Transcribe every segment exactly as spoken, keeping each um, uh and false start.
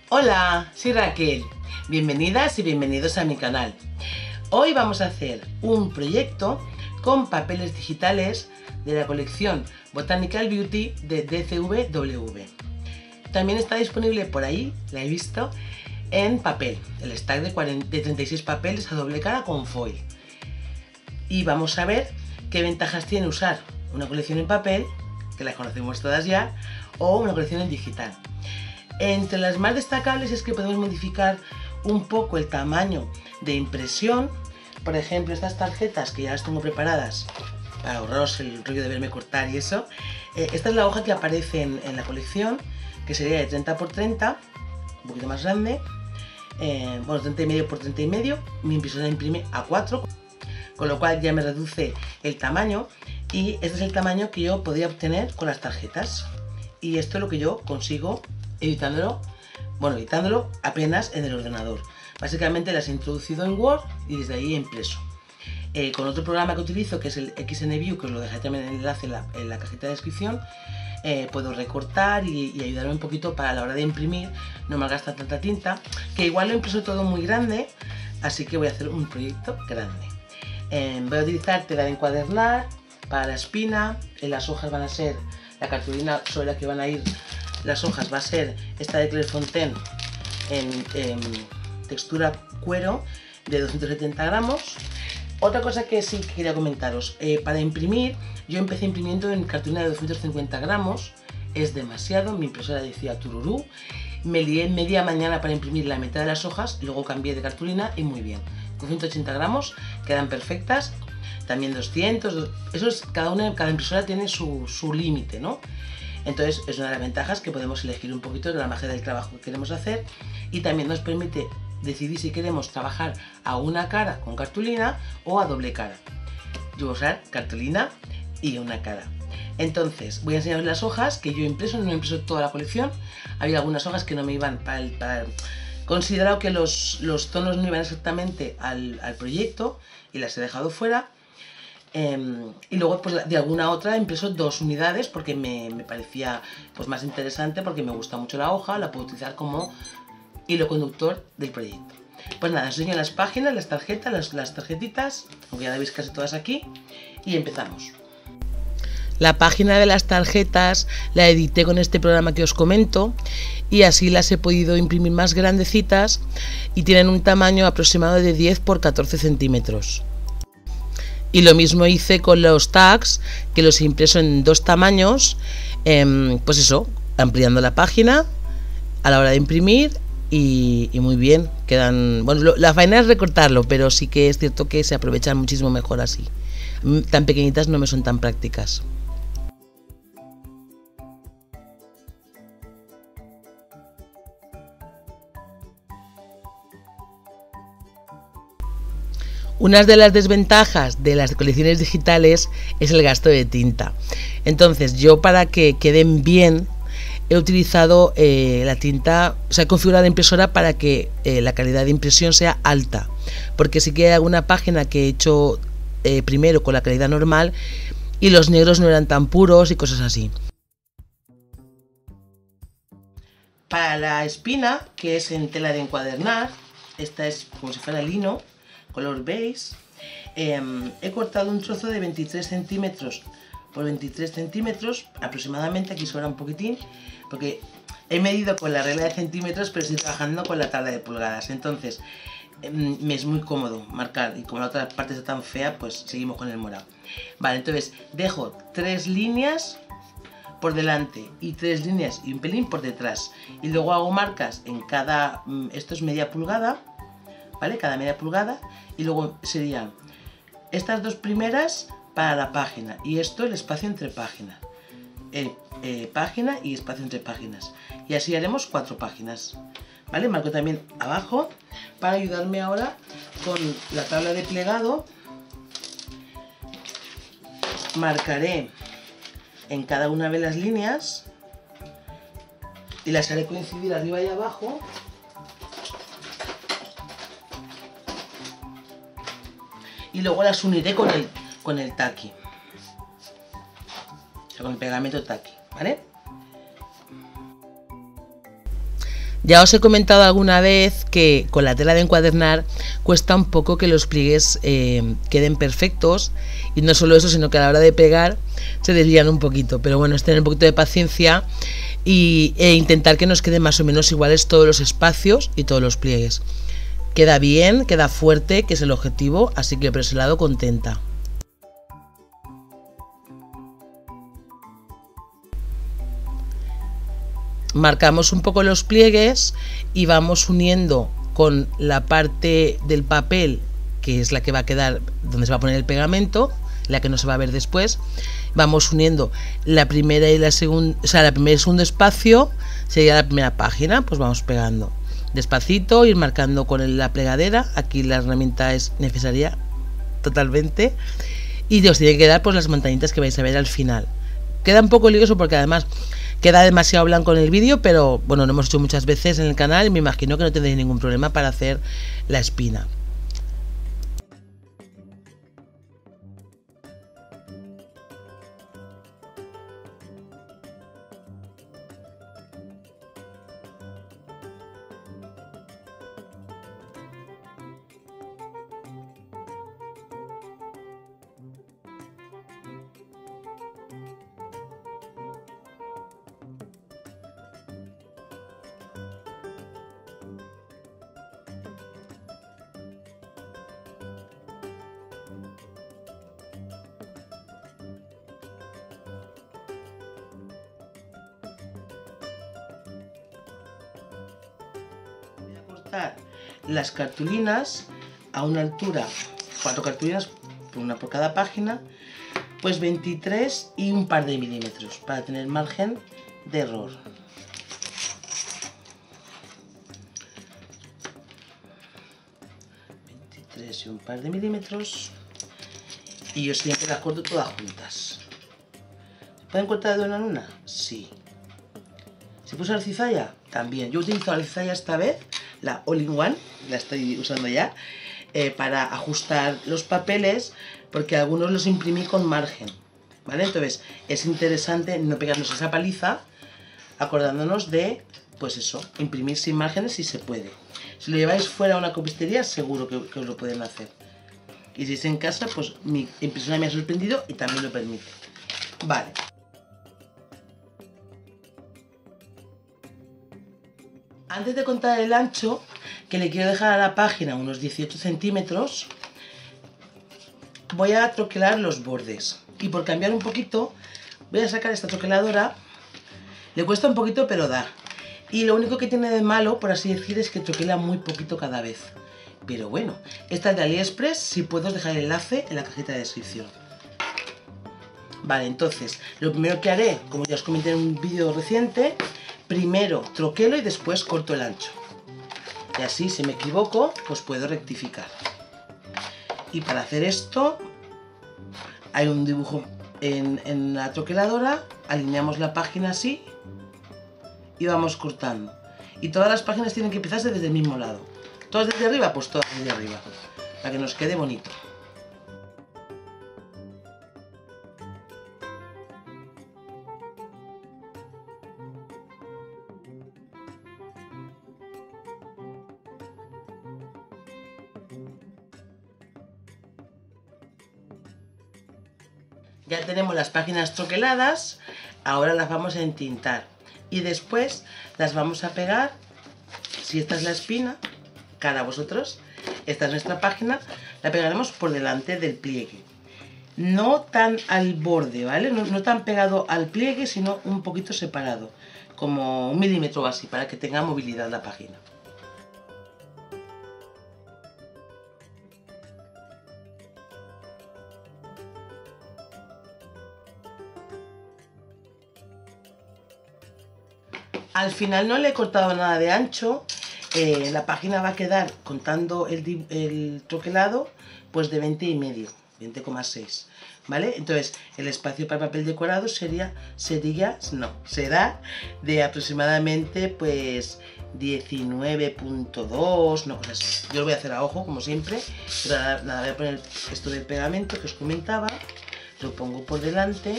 Hola, soy Raquel. Bienvenidas y bienvenidos a mi canal. Hoy vamos a hacer un proyecto con papeles digitales de la colección Botanical Beauty de D C V W. También está disponible por ahí, la he visto, en papel, el stack de, cuarenta, de treinta y seis papeles a doble cara con foil. Y vamos a ver qué ventajas tiene usar una colección en papel, que las conocemos todas ya, o una colección en digital. Entre las más destacables es que podemos modificar un poco el tamaño de impresión. Por ejemplo, estas tarjetas que ya las tengo preparadas para ahorraros el rollo de verme cortar y eso. Eh, esta es la hoja que aparece en, en la colección, que sería de treinta por treinta, un poquito más grande. Eh, bueno, treinta y medio por treinta y medio. Mi impresora imprime a cuatro, con lo cual ya me reduce el tamaño. Y este es el tamaño que yo podría obtener con las tarjetas. Y esto es lo que yo consigo editándolo, bueno, editándolo apenas en el ordenador. Básicamente las he introducido en Word y desde ahí he impreso. Eh, con otro programa que utilizo, que es el X N View, que os lo dejaré también en el enlace en la, en la cajita de descripción, eh, puedo recortar y, y ayudarme un poquito para la hora de imprimir, no me gasta tanta tinta, que igual lo he impreso todo muy grande, así que voy a hacer un proyecto grande. Eh, voy a utilizar tela de encuadernar para la espina. En las hojas van a ser, la cartulina sobre la que van a ir las hojas va a ser esta de Clairefontaine en, en textura cuero de doscientos setenta gramos. Otra cosa que sí quería comentaros, eh, para imprimir, yo empecé imprimiendo en cartulina de doscientos cincuenta gramos, es demasiado, mi impresora decía tururú, me lié media mañana para imprimir la mitad de las hojas, luego cambié de cartulina y muy bien. Con ciento ochenta gramos quedan perfectas, también doscientos, eso es, cada, una, cada impresora tiene su, su límite, ¿no? Entonces es una de las ventajas que podemos elegir un poquito de la magia del trabajo que queremos hacer, y también nos permite decidir si queremos trabajar a una cara con cartulina o a doble cara. Yo voy a usar cartulina y una cara. Entonces voy a enseñaros las hojas que yo he impreso, no he impreso toda la colección, había algunas hojas que no me iban para el... Para el considerado que los, los tonos no iban exactamente al, al proyecto y las he dejado fuera. Eh, y luego pues, de alguna otra he impreso dos unidades porque me, me parecía pues, más interesante, porque me gusta mucho la hoja, la puedo utilizar como hilo conductor del proyecto. Pues nada, os enseño las páginas, las tarjetas, las, las tarjetitas, aunque ya la veis casi todas aquí, y empezamos. La página de las tarjetas la edité con este programa que os comento y así las he podido imprimir más grandecitas y tienen un tamaño aproximado de diez por catorce centímetros. Y lo mismo hice con los tags, que los he impreso en dos tamaños, eh, pues eso, ampliando la página a la hora de imprimir y, y muy bien, quedan... Bueno, lo, la faena es recortarlo, pero sí que es cierto que se aprovechan muchísimo mejor así. Tan pequeñitas no me son tan prácticas. Una de las desventajas de las colecciones digitales es el gasto de tinta. Entonces yo, para que queden bien, he utilizado eh, la tinta, o sea, he configurado la impresora para que eh, la calidad de impresión sea alta, porque sí que hay alguna página que he hecho eh, primero con la calidad normal y los negros no eran tan puros y cosas así. Para la espina, que es en tela de encuadernar, esta es como si fuera lino, color beige, eh, he cortado un trozo de veintitrés centímetros por veintitrés centímetros aproximadamente. Aquí sobra un poquitín porque he medido con la regla de centímetros, pero estoy trabajando con la tabla de pulgadas, entonces eh, me es muy cómodo marcar, y como la otra parte está tan fea, pues seguimos con el morado. Vale, entonces dejo tres líneas por delante y tres líneas y un pelín por detrás, y luego hago marcas en cada, esto es media pulgada, ¿vale? Cada media pulgada, y luego serían estas dos primeras para la página y esto el espacio entre páginas, eh, eh, página y espacio entre páginas, y así haremos cuatro páginas, ¿vale? Marco también abajo para ayudarme ahora con la tabla de plegado. Marcaré en cada una de las líneas y las haré coincidir arriba y abajo. Y luego las uniré con el, con el taqui, o sea, con el pegamento taqui, ¿vale? Ya os he comentado alguna vez que con la tela de encuadernar cuesta un poco que los pliegues eh, queden perfectos, y no solo eso, sino que a la hora de pegar se desvían un poquito, pero bueno, es tener un poquito de paciencia y, e intentar que nos queden más o menos iguales todos los espacios y todos los pliegues. Queda bien, queda fuerte, que es el objetivo, así que por ese lado contenta. Marcamos un poco los pliegues y vamos uniendo con la parte del papel, que es la que va a quedar donde se va a poner el pegamento, la que no se va a ver después. Vamos uniendo la primera y la segunda, o sea, la primera y el segundo espacio sería la primera página, pues vamos pegando despacito, ir marcando con la plegadera. Aquí la herramienta es necesaria totalmente, y os tiene que quedar pues las montañitas que vais a ver al final. Queda un poco lioso porque además queda demasiado blanco en el vídeo, pero bueno, lo hemos hecho muchas veces en el canal y me imagino que no tendréis ningún problema para hacer la espina. Las cartulinas a una altura, cuatro cartulinas, una por cada página, pues veintitrés y un par de milímetros para tener margen de error. veintitrés y un par de milímetros, y yo siempre las corto todas juntas. ¿Se pueden cortar de una en una? Sí. ¿Se puede usar cizalla? También. Yo utilizo la cizalla esta vez, la All-in-One, la estoy usando ya, eh, para ajustar los papeles, porque algunos los imprimí con margen, ¿vale? Entonces es interesante no pegarnos esa paliza, acordándonos de, pues eso, imprimir sin márgenes si se puede. Si lo lleváis fuera a una copistería, seguro que, que os lo pueden hacer. Y si es en casa, pues mi impresora me ha sorprendido y también lo permite. Vale. Antes de contar el ancho, que le quiero dejar a la página unos dieciocho centímetros, voy a troquelar los bordes. Y por cambiar un poquito, voy a sacar esta troqueladora. Le cuesta un poquito, pero da. Y lo único que tiene de malo, por así decir, es que troquela muy poquito cada vez. Pero bueno, esta es de AliExpress, si puedo os dejar el enlace en la cajita de descripción. Vale, entonces, lo primero que haré, como ya os comenté en un vídeo reciente, primero troquelo y después corto el ancho. Y así, si me equivoco, pues puedo rectificar. Y para hacer esto, hay un dibujo en, en la troqueladora, alineamos la página así y vamos cortando. Y todas las páginas tienen que empezar desde el mismo lado. ¿Todas desde arriba? Pues todas desde arriba, para que nos quede bonito. Ya tenemos las páginas troqueladas, ahora las vamos a entintar y después las vamos a pegar. Si esta es la espina, cara a vosotros, esta es nuestra página, la pegaremos por delante del pliegue. No tan al borde, ¿vale? No, no tan pegado al pliegue, sino un poquito separado, como un milímetro o así, para que tenga movilidad la página. Al final no le he cortado nada de ancho, eh, la página va a quedar, contando el, el troquelado, pues de veinte y medio, veinte coma seis, ¿vale? Entonces el espacio para papel decorado sería, sería, no, será de aproximadamente pues diecinueve punto dos, no, cosas así. Yo lo voy a hacer a ojo, como siempre, pero nada, nada, voy a poner esto del pegamento que os comentaba, lo pongo por delante.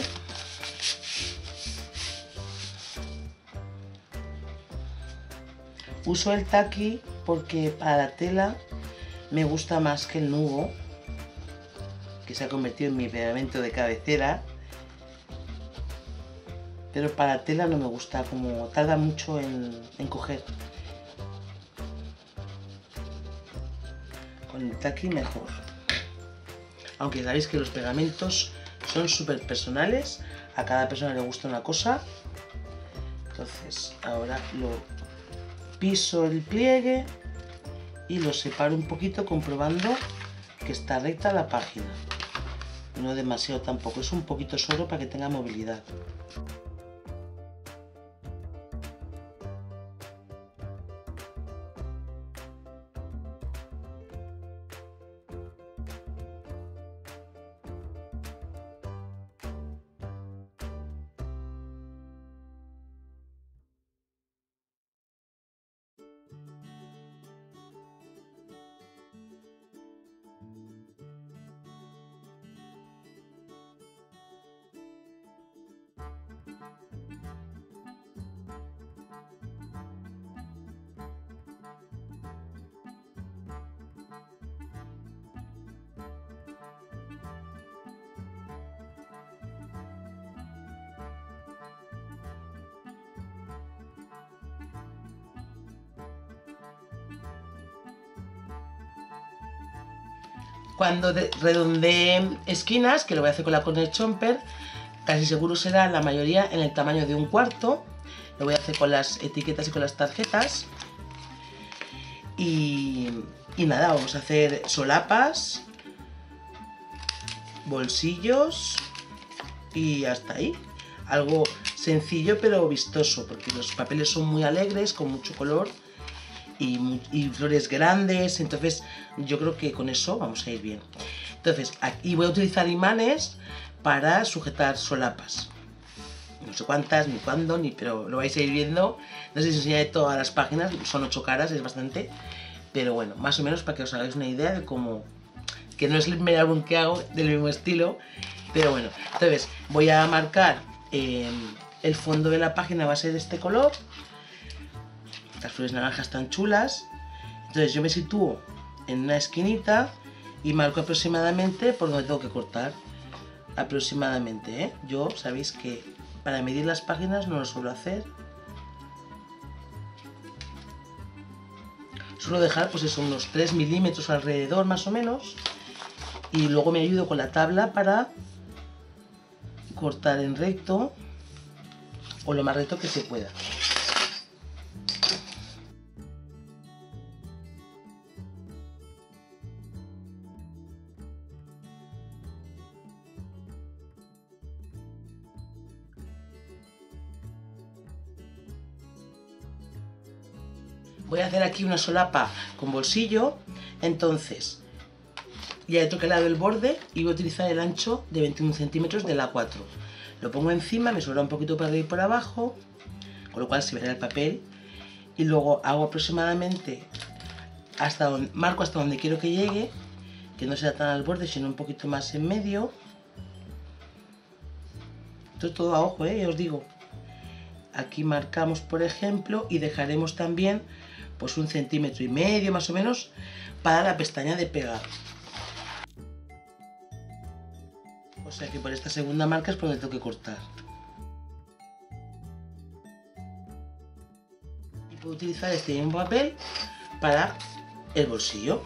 Uso el taqui porque para la tela me gusta más que el nubo, que se ha convertido en mi pegamento de cabecera, pero para la tela no me gusta, como tarda mucho en, en coger. Con el taqui mejor. Aunque sabéis que los pegamentos son súper personales, a cada persona le gusta una cosa. Entonces ahora lo piso el pliegue y lo separo un poquito, comprobando que está recta la página. No demasiado tampoco, es un poquito solo para que tenga movilidad. Cuando redondee esquinas, que lo voy a hacer con la corner chomper, casi seguro será la mayoría en el tamaño de un cuarto. Lo voy a hacer con las etiquetas y con las tarjetas. Y, y nada, vamos a hacer solapas, bolsillos y hasta ahí. Algo sencillo pero vistoso, porque los papeles son muy alegres, con mucho color. Y, y flores grandes, entonces yo creo que con eso vamos a ir bien. Entonces aquí voy a utilizar imanes para sujetar solapas, no sé cuántas, ni cuándo, ni, pero lo vais a ir viendo. No sé si os enseñaré todas las páginas, son ocho caras, es bastante, pero bueno, más o menos para que os hagáis una idea de cómo, que no es el primer álbum que hago del mismo estilo, pero bueno. Entonces voy a marcar eh, el fondo de la página, va a ser de este color. Las flores naranjas tan chulas. Entonces yo me sitúo en una esquinita y marco aproximadamente por donde tengo que cortar. Aproximadamente, ¿eh? Yo sabéis que para medir las páginas no lo suelo hacer. Suelo dejar pues eso, unos tres milímetros alrededor más o menos. Y luego me ayudo con la tabla para cortar en recto o lo más recto que se pueda. Voy a hacer aquí una solapa con bolsillo, entonces ya he troquelado el borde y voy a utilizar el ancho de veintiún centímetros del A cuatro. Lo pongo encima, me sobra un poquito para arriba y por abajo, con lo cual se verá el papel, y luego hago aproximadamente hasta donde, marco hasta donde quiero que llegue, que no sea tan al borde sino un poquito más en medio. Esto es todo a ojo, ¿eh? Ya os digo. Aquí marcamos, por ejemplo, y dejaremos también pues un centímetro y medio más o menos para la pestaña de pegar. O sea que por esta segunda marca es por donde tengo que cortar. Y puedo utilizar este mismo papel para el bolsillo.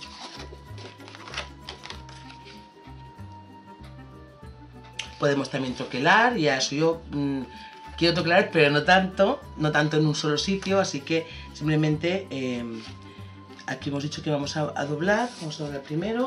Podemos también troquelar, ya eso yo mmm, quiero troquelar, pero no tanto, no tanto en un solo sitio, así que simplemente eh, aquí hemos dicho que vamos a, a doblar, vamos a doblar primero.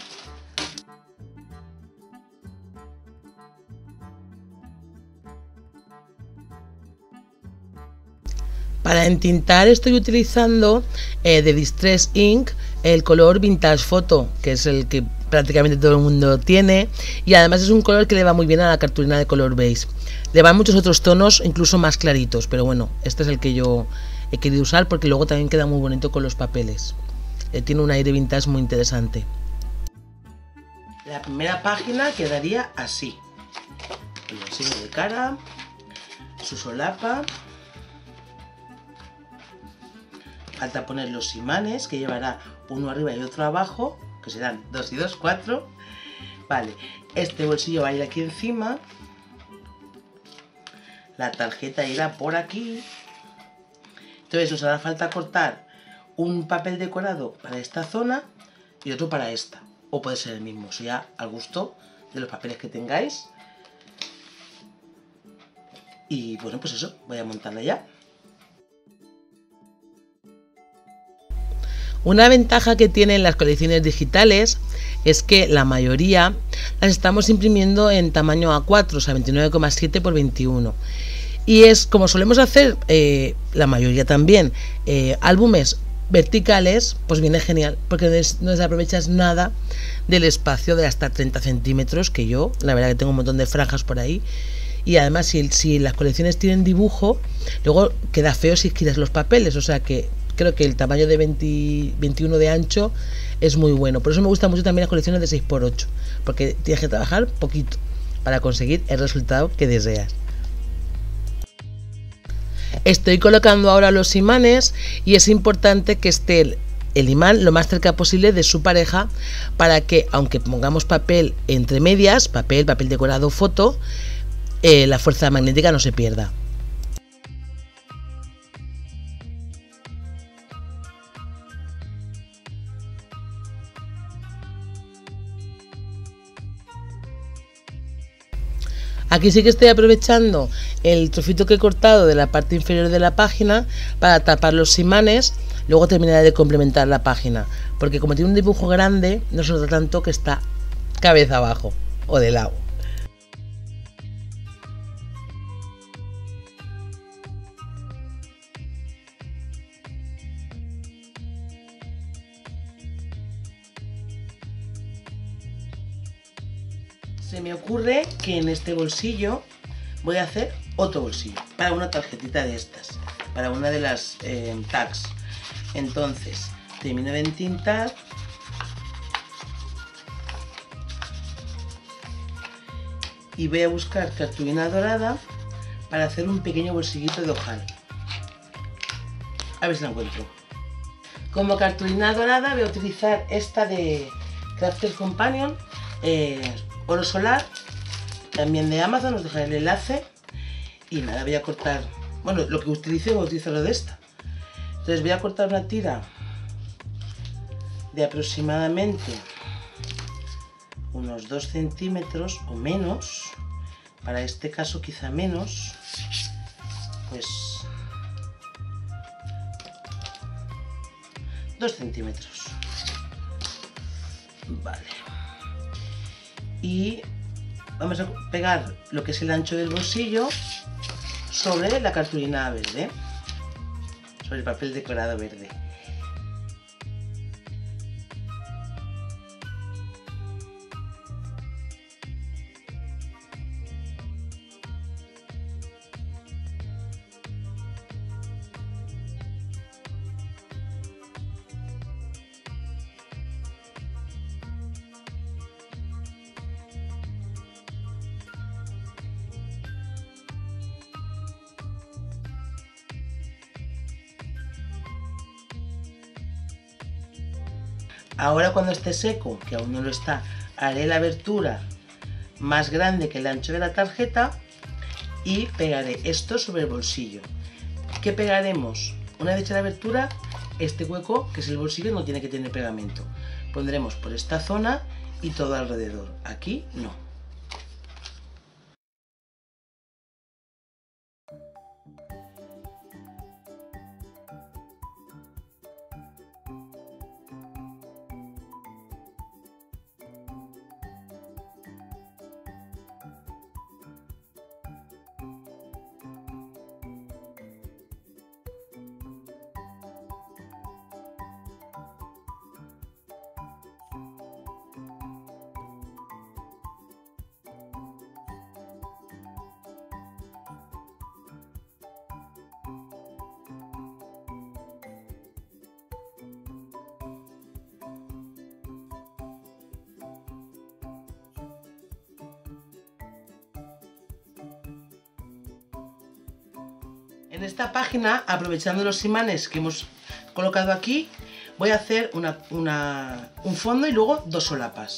Para entintar estoy utilizando eh, de Distress Ink el color Vintage Photo, que es el que prácticamente todo el mundo tiene, y además es un color que le va muy bien a la cartulina de color beige. Le van muchos otros tonos, incluso más claritos, pero bueno, este es el que yo he querido usar porque luego también queda muy bonito con los papeles. Eh, tiene un aire vintage muy interesante. La primera página quedaría así. El bolsillo de cara, su solapa. falta poner los imanes, que llevará uno arriba y otro abajo, que serán dos y dos, cuatro. Vale, este bolsillo va a ir aquí encima. La tarjeta irá por aquí. Entonces nos hará falta cortar un papel decorado para esta zona y otro para esta. O puede ser el mismo, eso ya al gusto de los papeles que tengáis. Y bueno, pues eso, voy a montarla ya. Una ventaja que tienen las colecciones digitales es que la mayoría las estamos imprimiendo en tamaño A cuatro, o sea, veintinueve coma siete por veintiuno. Y es como solemos hacer, eh, la mayoría también, eh, álbumes verticales, pues viene genial, porque no desaprovechas nada del espacio de hasta treinta centímetros, que yo, la verdad que tengo un montón de franjas por ahí. Y además, si, si las colecciones tienen dibujo, luego queda feo si giras los papeles, o sea que creo que el tamaño de veinte, veintiuno de ancho es muy bueno. Por eso me gustan mucho también las colecciones de seis por ocho, porque tienes que trabajar poquito para conseguir el resultado que deseas. Estoy colocando ahora los imanes y es importante que esté el, el imán lo más cerca posible de su pareja para que, aunque pongamos papel entre medias, papel, papel decorado, foto, eh, la fuerza magnética no se pierda. Aquí sí que estoy aprovechando el trocito que he cortado de la parte inferior de la página para tapar los imanes. Luego terminaré de complementar la página, porque como tiene un dibujo grande, no se nota tanto que está cabeza abajo o de lado. Se me ocurre que en este bolsillo voy a hacer otro bolsillo para una tarjetita de estas, para una de las eh, tags. Entonces termino de entintar y voy a buscar cartulina dorada para hacer un pequeño bolsillito de ojal. A ver si la encuentro. Como cartulina dorada voy a utilizar esta de Crafter's Companion, eh, oro solar, también de Amazon, os dejaré el enlace. Y nada, voy a cortar, bueno, lo que utilicé voy a utilizarlo de esta. Entonces voy a cortar una tira de aproximadamente unos dos centímetros o menos, para este caso quizá menos, pues dos centímetros. Vale. Y vamos a pegar lo que es el ancho del bolsillo sobre la cartulina verde, sobre el papel decorado verde. Ahora cuando esté seco, que aún no lo está, haré la abertura más grande que el ancho de la tarjeta y pegaré esto sobre el bolsillo. ¿Qué pegaremos? Una vez hecha la abertura, este hueco, que es el bolsillo, no tiene que tener pegamento. Pondremos por esta zona y todo alrededor. Aquí no. En esta página, aprovechando los imanes que hemos colocado aquí, voy a hacer una, una, un fondo y luego dos solapas.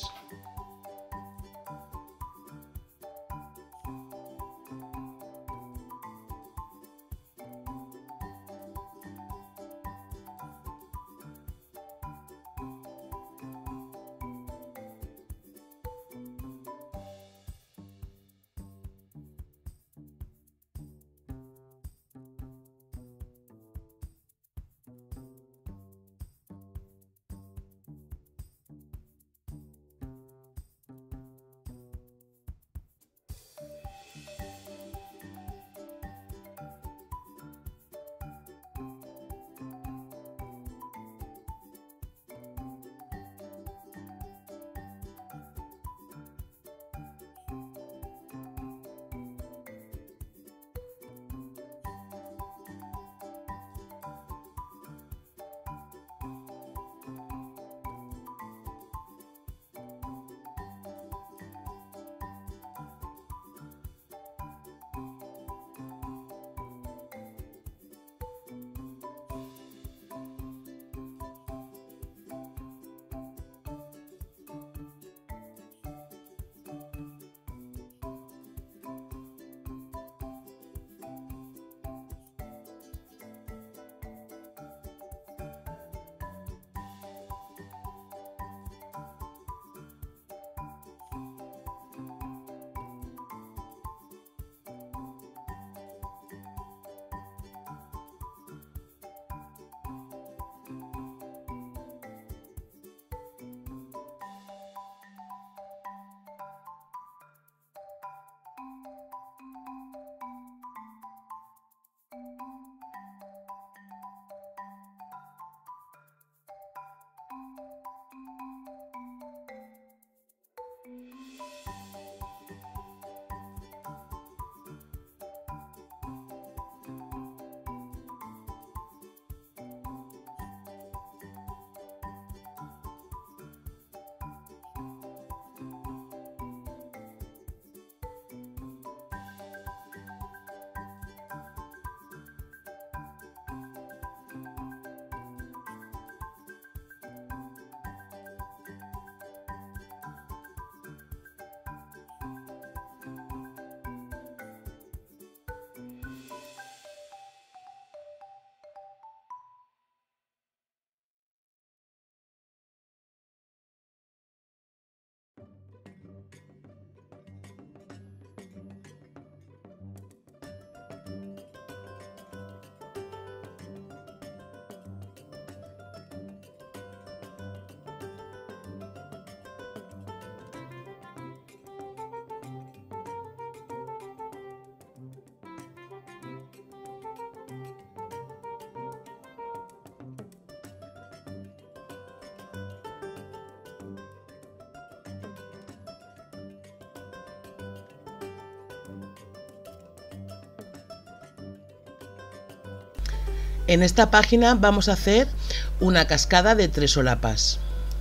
En esta página vamos a hacer una cascada de tres solapas.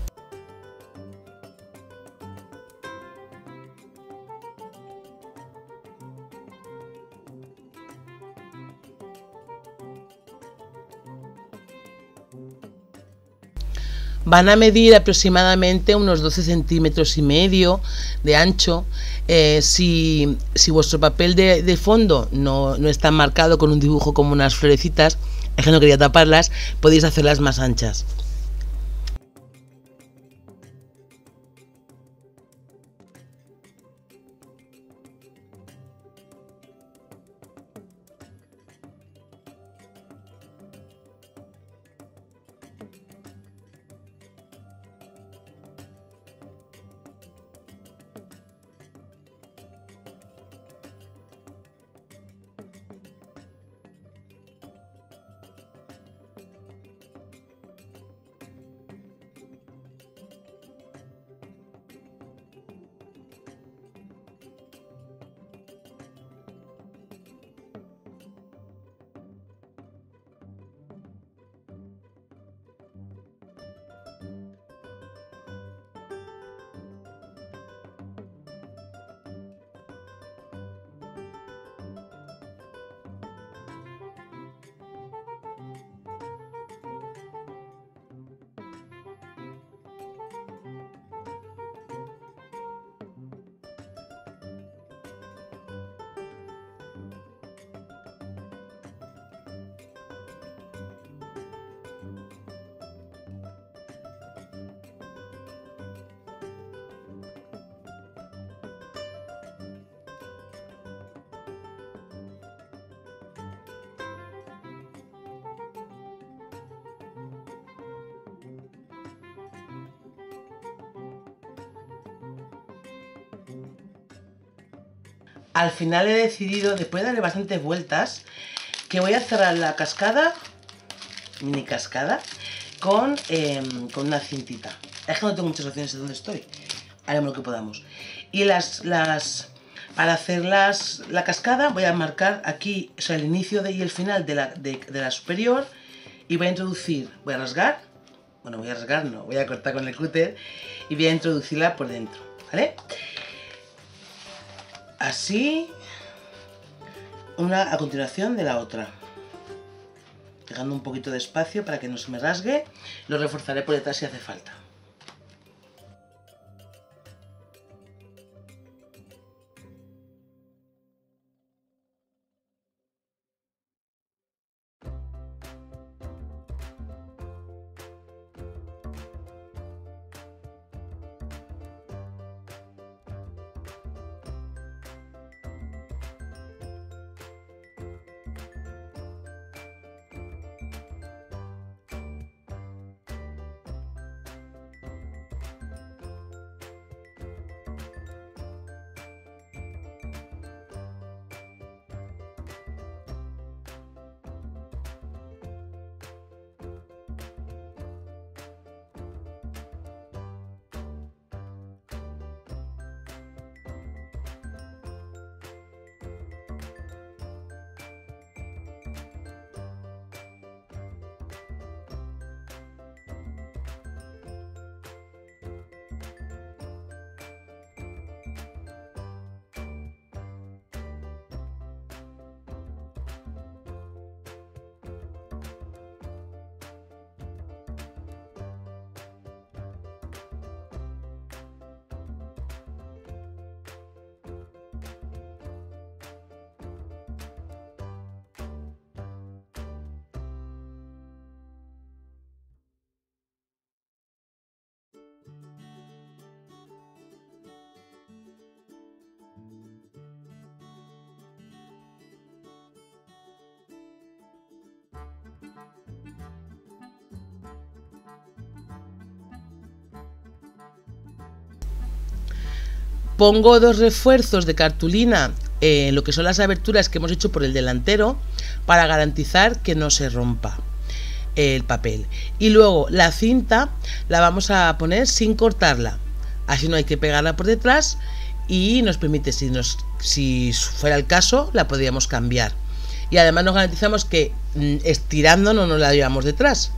Van a medir aproximadamente unos doce centímetros y medio de ancho. Eh, si, si vuestro papel de, de fondo no, no está marcado con un dibujo como unas florecitas, es que no quería taparlas, podéis hacerlas más anchas. al final he decidido, después de darle bastantes vueltas, que voy a cerrar la cascada, mini cascada, con, eh, con una cintita. Es que no tengo muchas opciones de dónde estoy. Haremos lo que podamos. Y las, las para hacer las, la cascada voy a marcar aquí, o sea, el inicio de, y el final de la, de, de la superior, y voy a introducir, voy a rasgar, bueno, voy a rasgar, no, voy a cortar con el cúter y voy a introducirla por dentro, ¿vale? Así, una a continuación de la otra, dejando un poquito de espacio para que no se me rasgue. Lo reforzaré por detrás si hace falta. Pongo dos refuerzos de cartulina en lo que son las aberturas que hemos hecho por el delantero para garantizar que no se rompa el papel. Y luego la cinta la vamos a poner sin cortarla, así no hay que pegarla por detrás y nos permite, si, nos, si fuera el caso, la podríamos cambiar. Y además nos garantizamos que estirando no nos la llevamos detrás.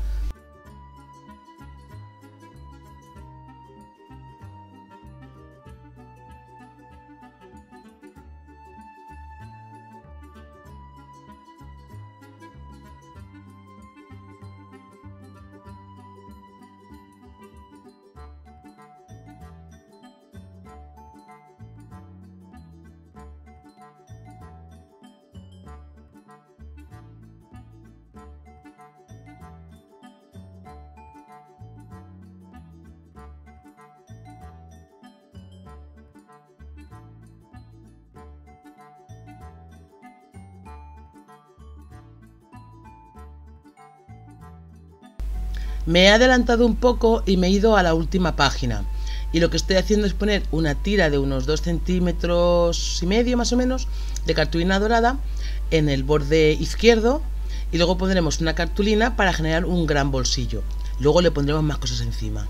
Me he adelantado un poco y me he ido a la última página, y lo que estoy haciendo es poner una tira de unos dos centímetros y medio más o menos de cartulina dorada en el borde izquierdo, y luego pondremos una cartulina para generar un gran bolsillo. Luego le pondremos más cosas encima.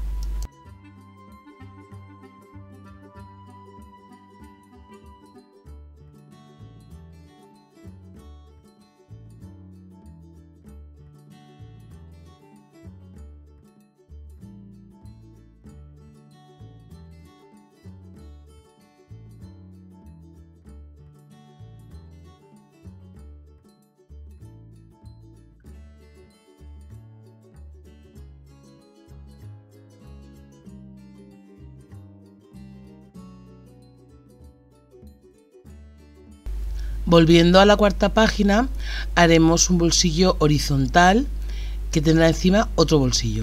Volviendo a la cuarta página, haremos un bolsillo horizontal que tendrá encima otro bolsillo.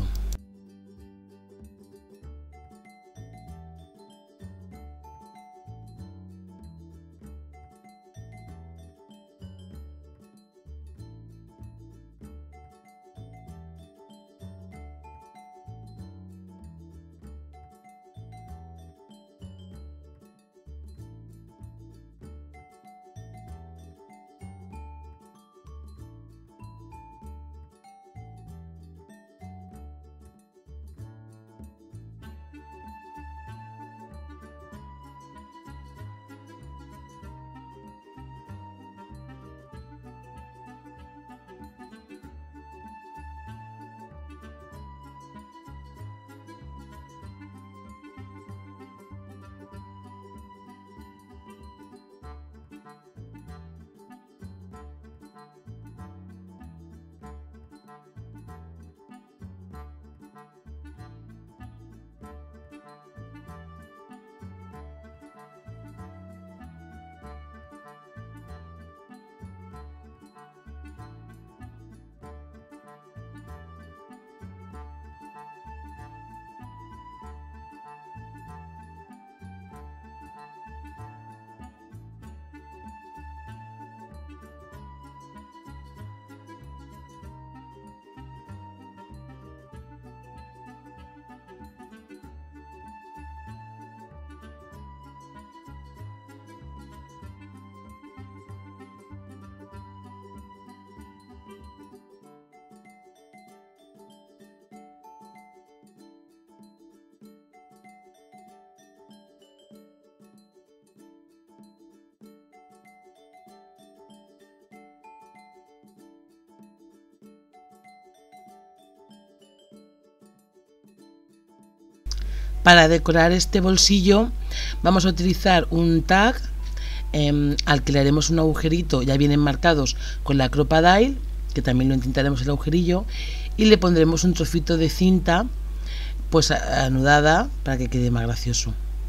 Para decorar este bolsillo vamos a utilizar un tag eh, al que le haremos un agujerito, ya vienen marcados con la Crop-A-Dile, que también lo entintaremos el agujerillo, y le pondremos un trocito de cinta pues anudada para que quede más gracioso.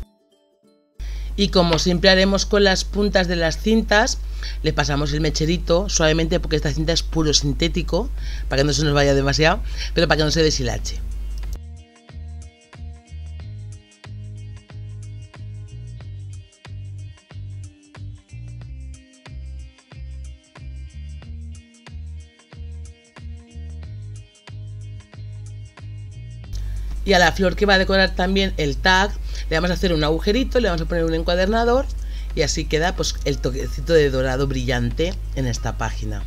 Y como siempre haremos con las puntas de las cintas, le pasamos el mecherito suavemente, porque esta cinta es puro sintético, para que no se nos vaya demasiado, pero para que no se deshilache. Y a la flor que va a decorar también el tag le vamos a hacer un agujerito, le vamos a poner un encuadernador y así queda pues el toquecito de dorado brillante en esta página.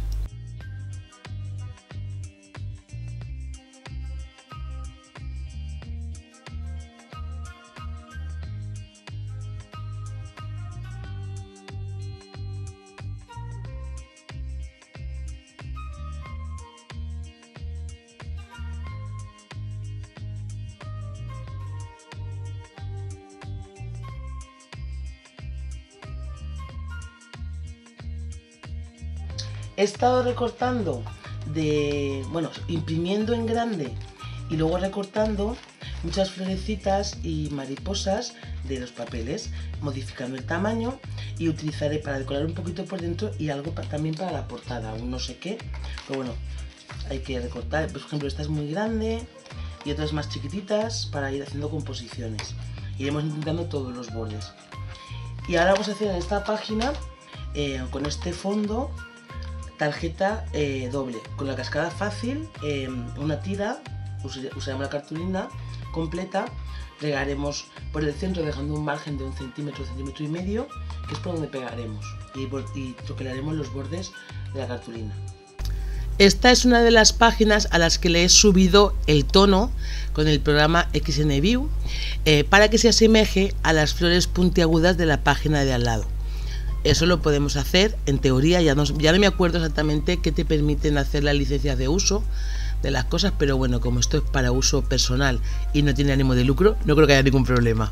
He estado recortando de, bueno, imprimiendo en grande y luego recortando muchas florecitas y mariposas de los papeles, modificando el tamaño, y utilizaré para decorar un poquito por dentro y algo pa, también para la portada, aún no sé qué, pero bueno, hay que recortar. Por ejemplo, esta es muy grande y otras más chiquititas para ir haciendo composiciones. Iremos intentando todos los bordes. Y ahora vamos a hacer en esta página, eh, con este fondo, tarjeta eh, doble, con la cascada fácil, eh, una tira, usaremos la cartulina completa, pegaremos por el centro dejando un margen de un centímetro, centímetro y medio, que es por donde pegaremos, y, y troquelaremos los bordes de la cartulina. Esta es una de las páginas a las que le he subido el tono con el programa X N View, eh, para que se asemeje a las flores puntiagudas de la página de al lado. Eso lo podemos hacer, en teoría, ya no, ya no me acuerdo exactamente qué te permiten hacer las licencias de uso de las cosas, pero bueno, como esto es para uso personal y no tiene ánimo de lucro, no creo que haya ningún problema.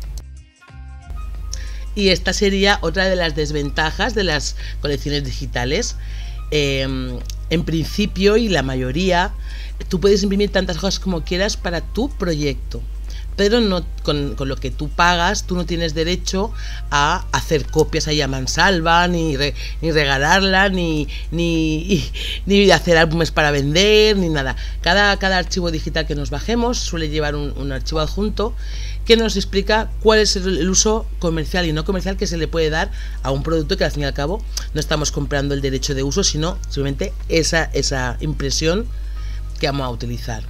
Y esta sería otra de las desventajas de las colecciones digitales. Eh, en principio, y la mayoría, tú puedes imprimir tantas hojas como quieras para tu proyecto, pero no, con, con lo que tú pagas, tú no tienes derecho a hacer copias ahí a mansalva, ni, re, ni regalarla, ni, ni, ni hacer álbumes para vender, ni nada. Cada, cada archivo digital que nos bajemos suele llevar un, un archivo adjunto que nos explica cuál es el, el uso comercial y no comercial que se le puede dar a un producto que al fin y al cabo no estamos comprando el derecho de uso, sino simplemente esa, esa impresión que vamos a utilizar.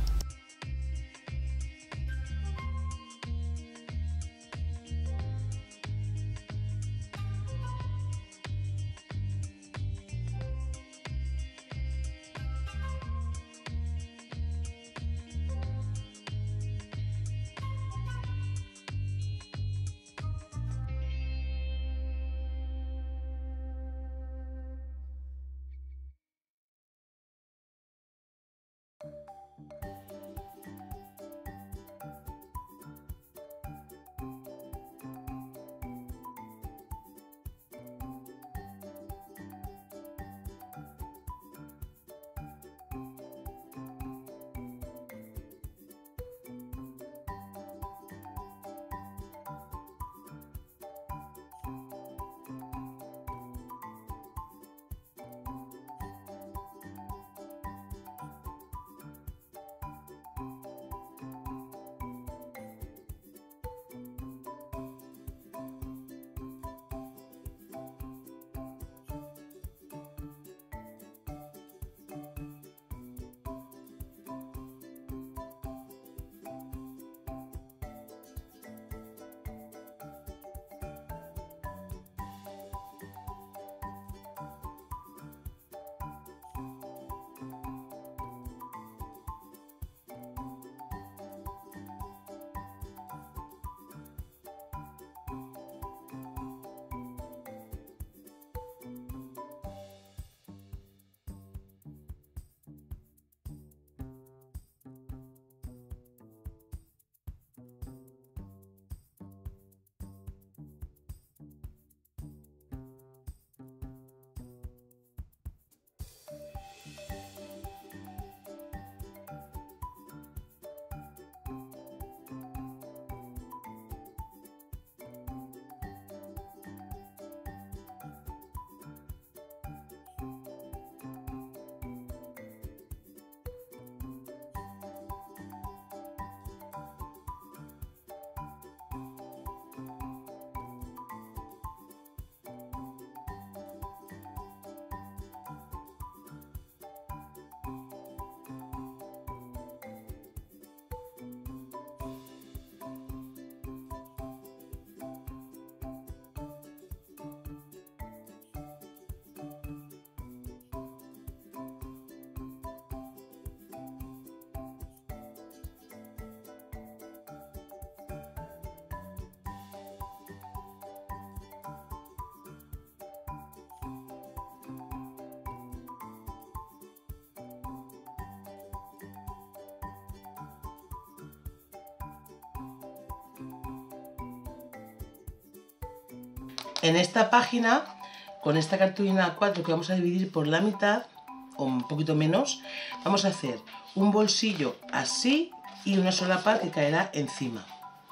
En esta página, con esta cartulina A cuatro que vamos a dividir por la mitad, o un poquito menos, vamos a hacer un bolsillo así y una solapa que caerá encima.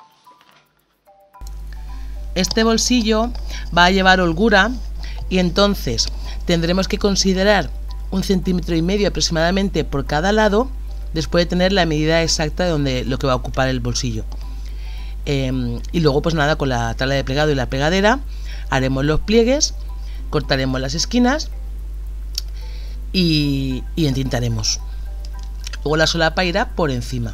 Este bolsillo va a llevar holgura y entonces tendremos que considerar un centímetro y medio aproximadamente por cada lado, después de tener la medida exacta de donde, lo que va a ocupar el bolsillo. Eh, y luego pues nada, con la tabla de plegado y la pegadera haremos los pliegues, cortaremos las esquinas y, y entintaremos. Luego la solapa irá por encima.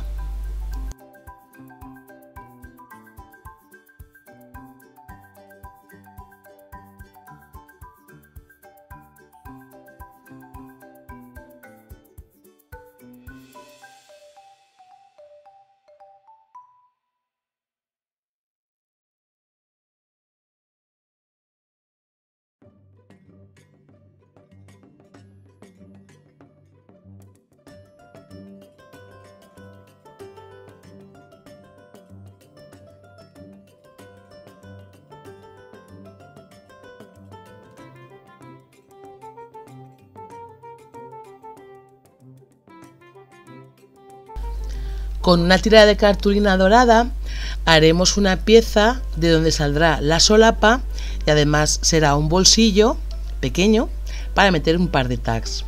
Con una tira de cartulina dorada haremos una pieza de donde saldrá la solapa y además será un bolsillo pequeño para meter un par de tags.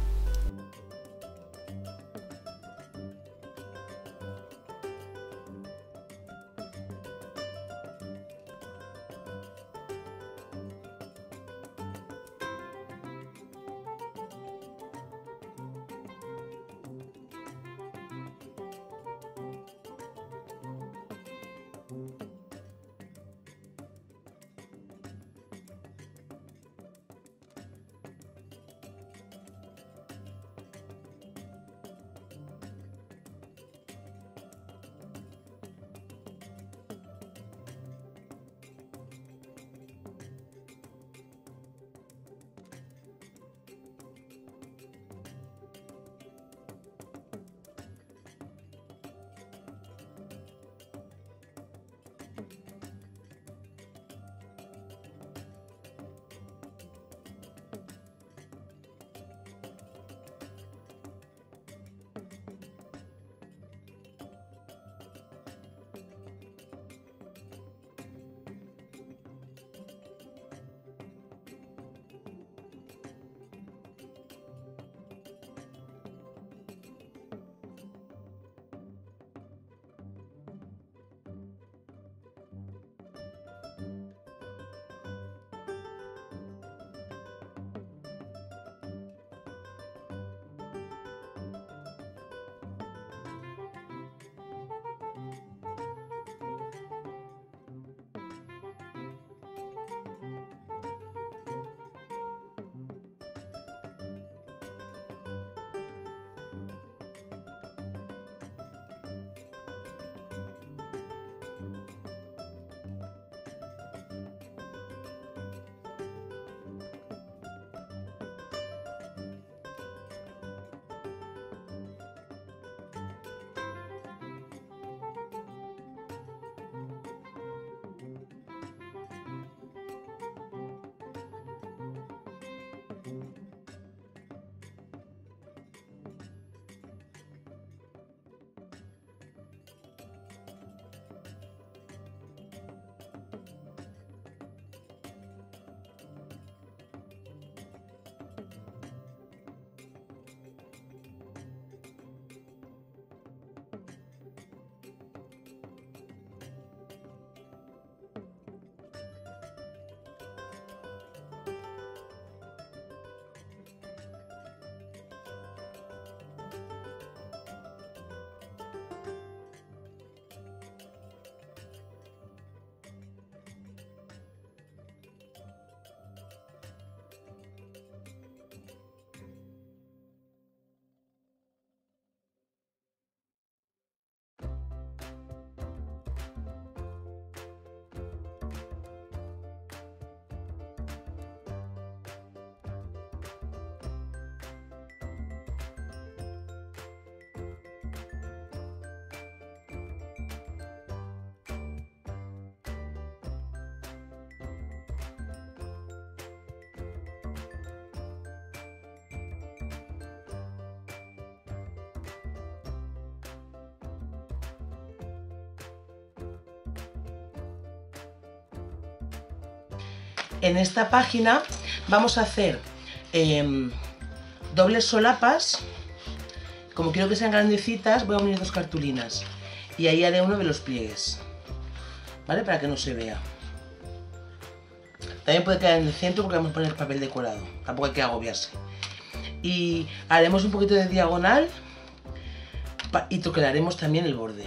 En esta página vamos a hacer eh, dobles solapas. Como quiero que sean grandecitas, voy a unir dos cartulinas y ahí haré uno de los pliegues, ¿vale? Para que no se vea. También puede quedar en el centro porque vamos a poner papel decorado, tampoco hay que agobiarse. Y haremos un poquito de diagonal y troquelaremos también el borde.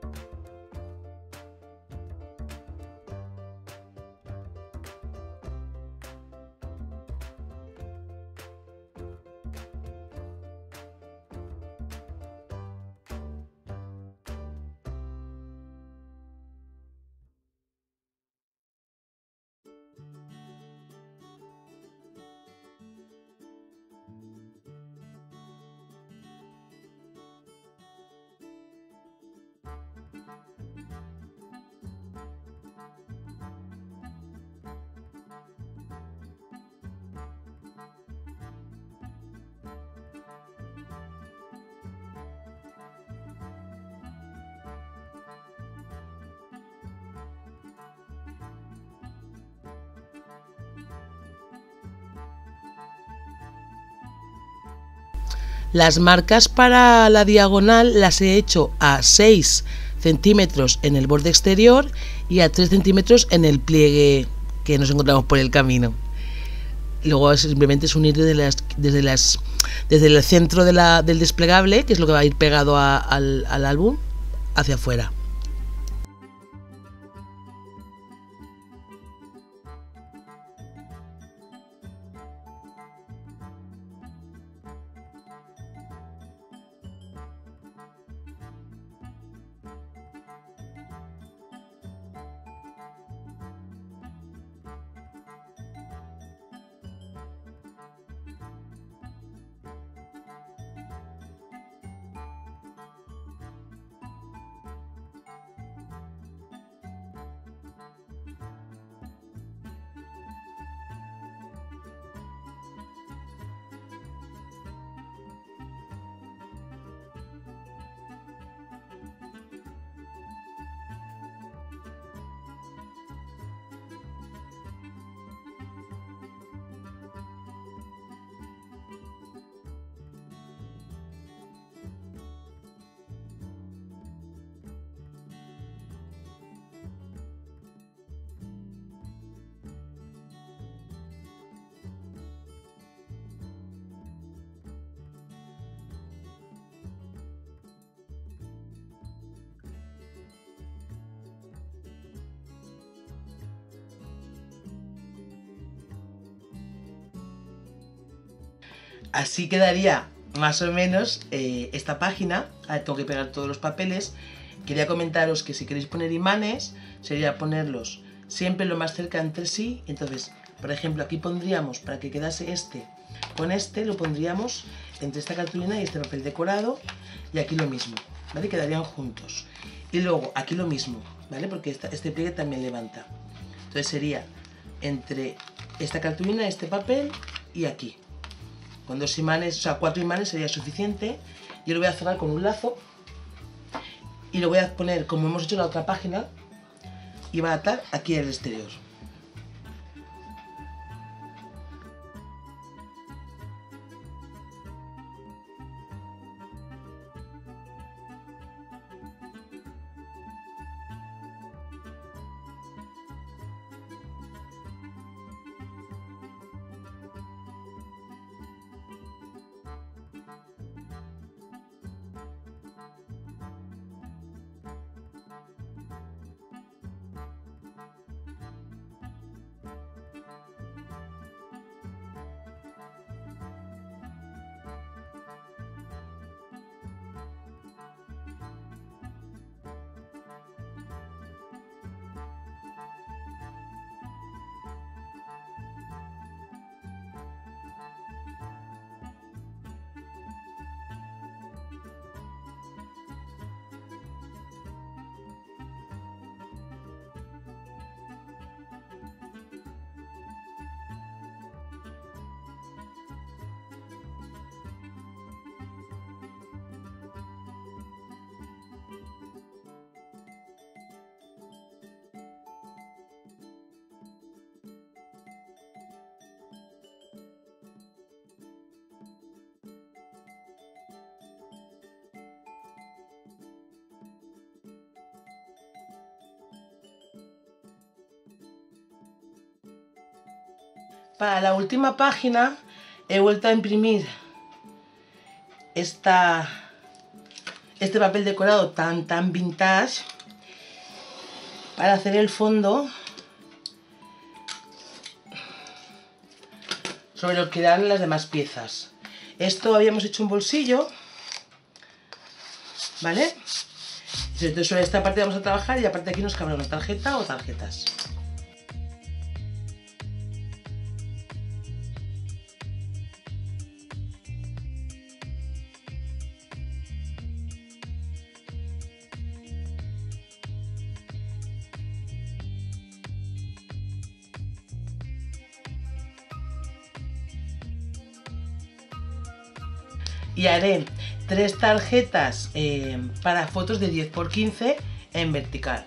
Las marcas para la diagonal las he hecho a seis centímetros en el borde exterior y a tres centímetros en el pliegue que nos encontramos por el camino. Luego simplemente es unir desde, las, desde, las, desde el centro de la, del desplegable, que es lo que va a ir pegado a, al, al álbum, hacia afuera. Así quedaría más o menos eh, esta página. Ahora tengo que pegar todos los papeles. Quería comentaros que si queréis poner imanes, sería ponerlos siempre lo más cerca entre sí. Entonces, por ejemplo, aquí pondríamos, para que quedase este con este, lo pondríamos entre esta cartulina y este papel decorado. Y aquí lo mismo, ¿vale? Quedarían juntos. Y luego aquí lo mismo, ¿vale? Porque esta, este pliegue también levanta. Entonces sería entre esta cartulina, este papel y aquí. Con dos imanes, o sea, cuatro imanes sería suficiente. Yo lo voy a cerrar con un lazo y lo voy a poner como hemos hecho en la otra página y va a atar aquí el exterior. Para la última página he vuelto a imprimir esta, este papel decorado tan tan vintage para hacer el fondo sobre lo que dan las demás piezas. Esto habíamos hecho un bolsillo, ¿vale? Entonces sobre esta parte vamos a trabajar y aparte aquí nos cabrá una tarjeta o tarjetas. Y haré tres tarjetas eh, para fotos de diez por quince en vertical.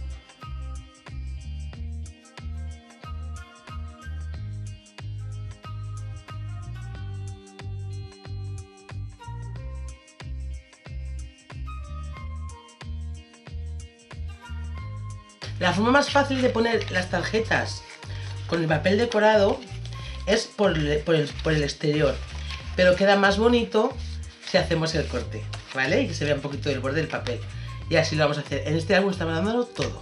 La forma más fácil de poner las tarjetas con el papel decorado es por el, por el, por el exterior, pero queda más bonito si hacemos el corte, ¿vale? Y que se vea un poquito del borde del papel. Y así lo vamos a hacer. En este álbum estamos dándolo todo.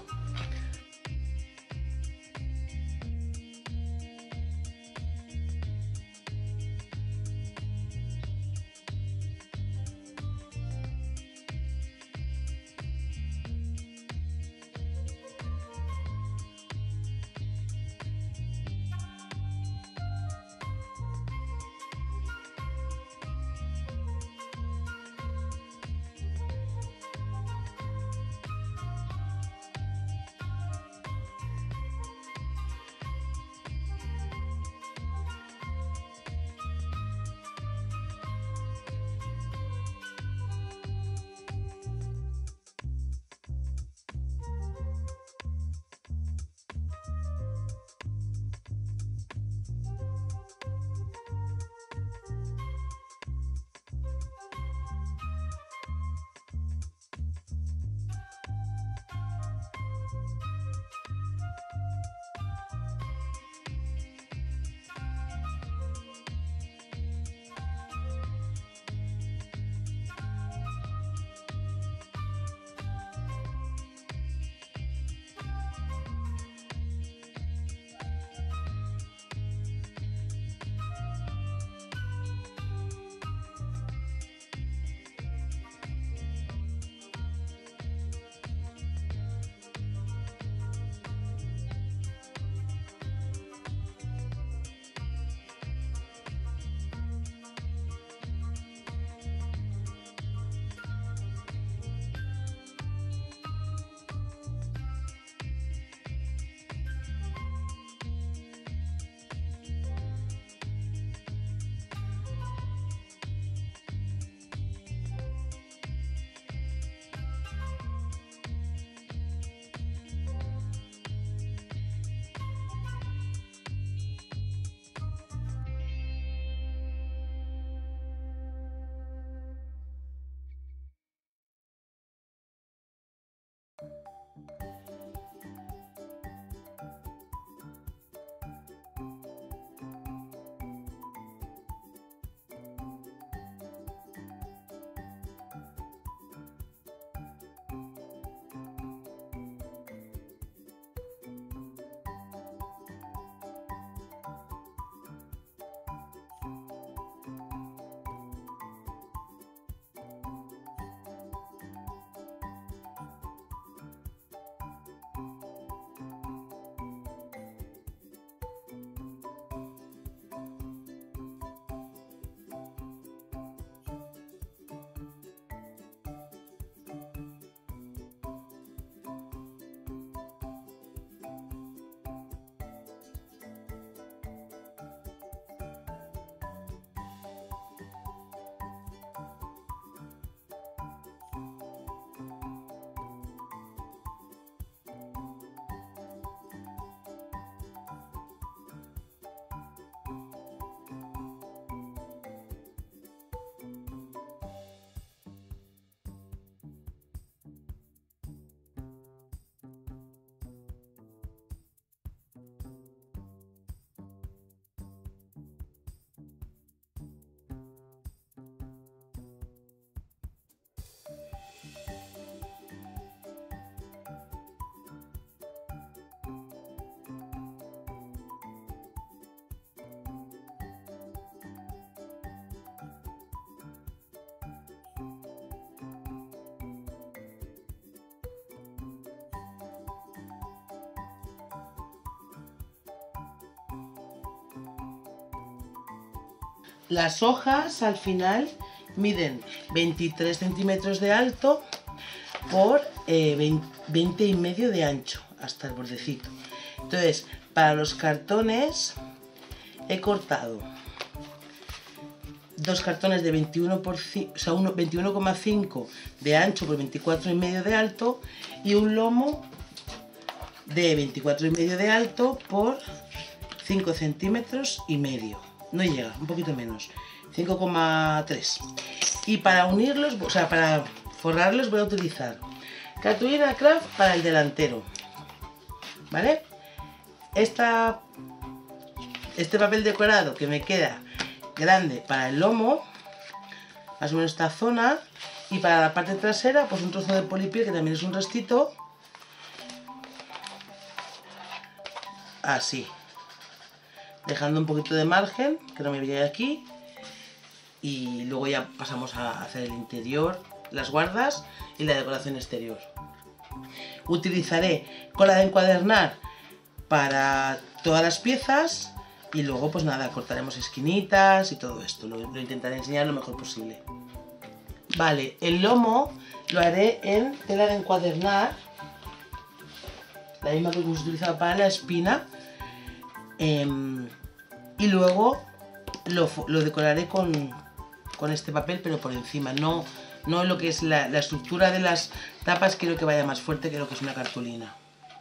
Las hojas al final miden veintitrés centímetros de alto por eh, veinte y medio de ancho hasta el bordecito. Entonces, para los cartones he cortado dos cartones de veintiuno por cinco, o sea, veintiuno coma cinco de ancho por veinticuatro y medio de alto y un lomo de veinticuatro y medio de alto por cinco centímetros y medio. No llega, un poquito menos, cinco coma tres. Y para unirlos, o sea, para forrarlos voy a utilizar cartulina craft para el delantero, ¿vale? Esta, este papel decorado que me queda grande para el lomo, más o menos esta zona, y para la parte trasera, pues un trozo de polipiel que también es un restito, así, dejando un poquito de margen, que no me vaya aquí, y luego ya pasamos a hacer el interior, las guardas y la decoración exterior. Utilizaré cola de encuadernar para todas las piezas y luego pues nada, cortaremos esquinitas y todo esto, lo, lo intentaré enseñar lo mejor posible. Vale, el lomo lo haré en tela de encuadernar, la misma que hemos utilizado para la espina, eh, y luego lo, lo decoraré con, con este papel, pero por encima, no, no lo que es la, la estructura de las tapas, quiero que vaya más fuerte que lo que es una cartulina.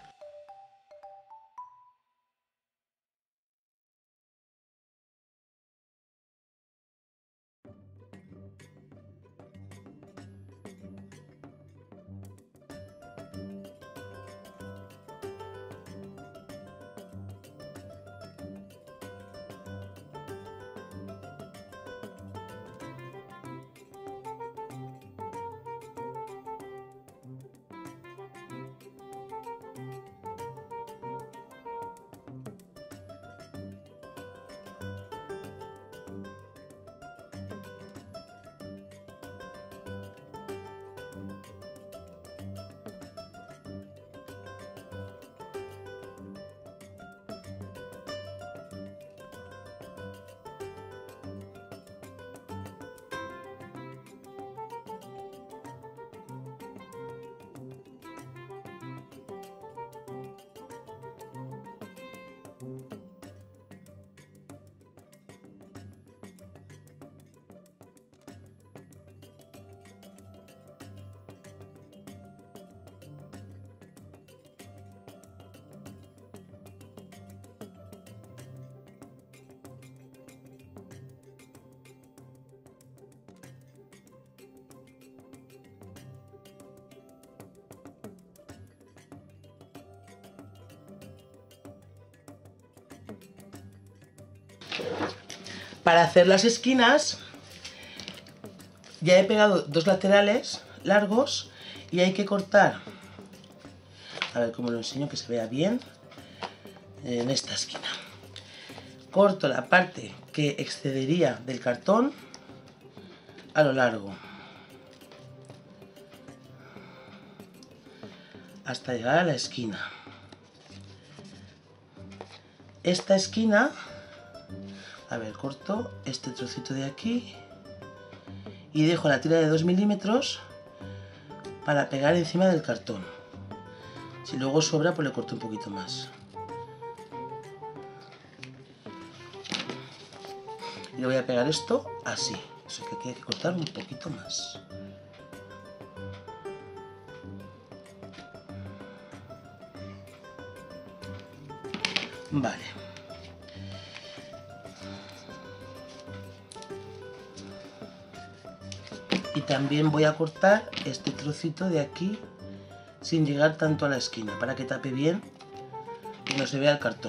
Para hacer las esquinas ya he pegado dos laterales largos y hay que cortar, a ver cómo lo enseño que se vea bien, en esta esquina. Corto la parte que excedería del cartón a lo largo hasta llegar a la esquina. Esta esquina, a ver, corto este trocito de aquí y dejo la tira de dos milímetros para pegar encima del cartón. Si luego sobra, pues le corto un poquito más. Y le voy a pegar esto así, eso que aquí hay que cortar un poquito más. Vale. Y también voy a cortar este trocito de aquí sin llegar tanto a la esquina para que tape bien y no se vea el cartón.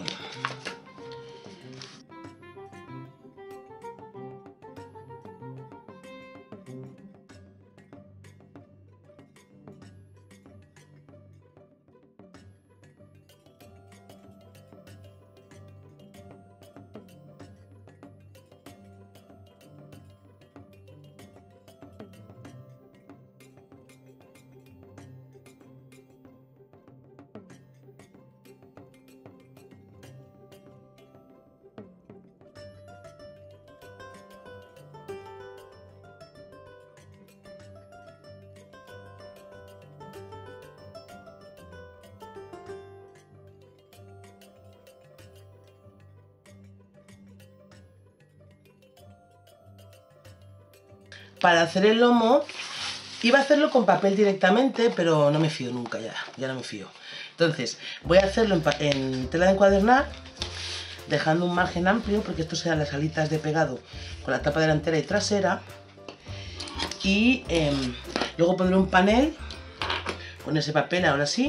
para hacer el lomo iba a hacerlo con papel directamente, pero no me fío nunca ya, ya no me fío. Entonces voy a hacerlo en, en tela de encuadernar, dejando un margen amplio, porque esto serán las alitas de pegado con la tapa delantera y trasera. Y eh, luego pondré un panel con ese papel, ahora sí.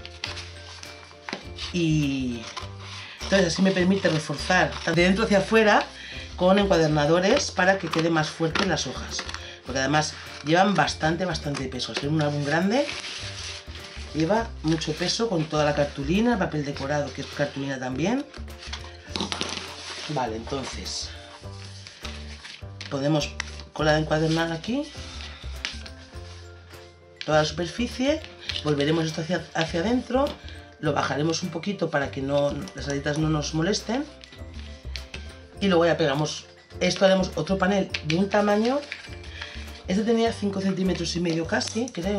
Y entonces así me permite reforzar de dentro hacia afuera con encuadernadores para que quede más fuerte en las hojas. Porque además llevan bastante, bastante peso. Al ser un álbum grande, lleva mucho peso con toda la cartulina, el papel decorado, que es cartulina también. Vale, entonces podemos cola de encuadernar aquí, toda la superficie, volveremos esto hacia, hacia adentro, lo bajaremos un poquito para que no, las alitas no nos molesten y luego ya pegamos. Esto haremos otro panel de un tamaño, este tenía cinco centímetros y medio casi, creo.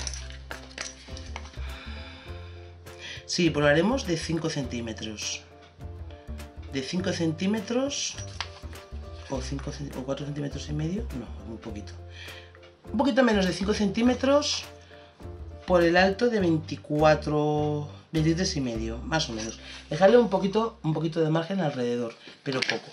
Sí, pues lo haremos de cinco centímetros. De cinco centímetros o, cinco, o cuatro centímetros y medio, no, muy poquito. Un poquito menos de cinco centímetros por el alto de veinticuatro, veintitrés y medio, más o menos. Dejarle un poquito, un poquito de margen alrededor, pero poco.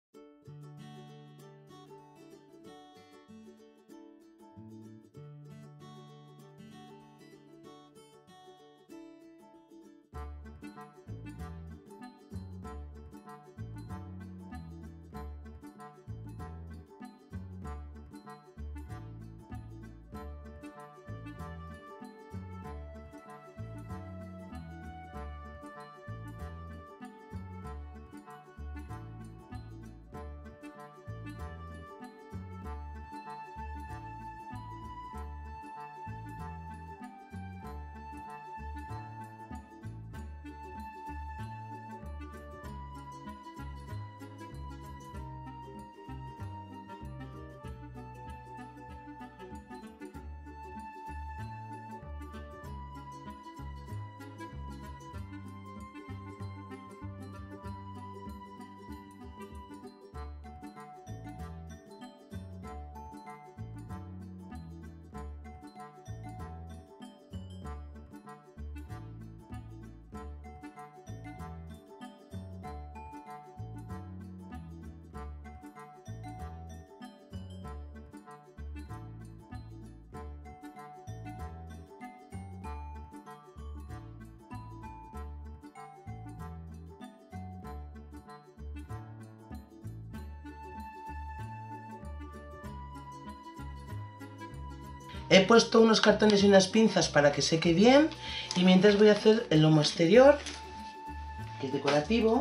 He puesto unos cartones y unas pinzas para que seque bien y mientras voy a hacer el lomo exterior, que es decorativo.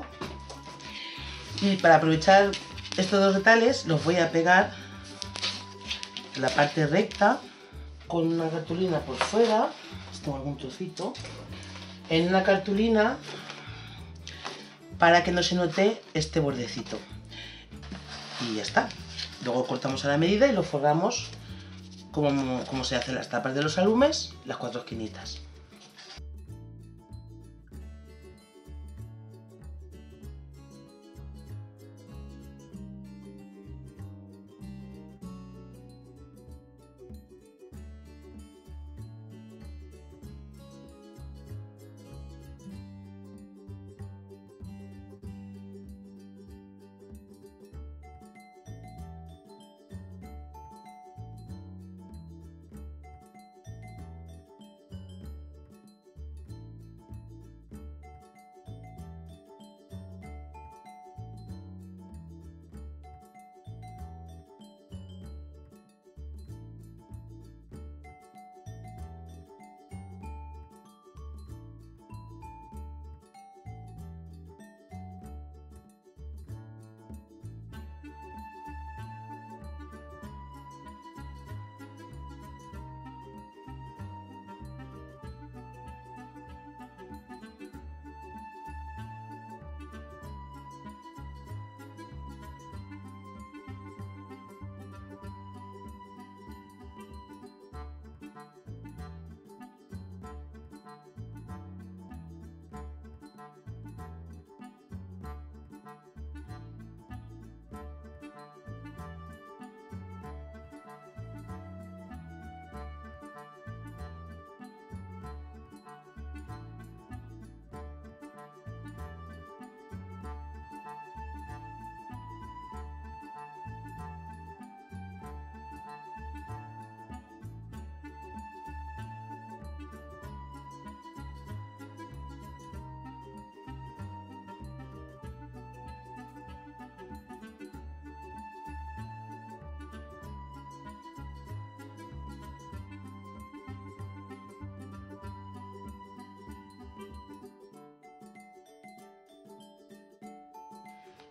Y para aprovechar estos dos retales los voy a pegar en la parte recta con una cartulina por fuera, tengo algún trocito, en una cartulina para que no se note este bordecito. Y ya está. Luego cortamos a la medida y lo forramos como, como se hacen las tapas de los álbumes, las cuatro esquinitas.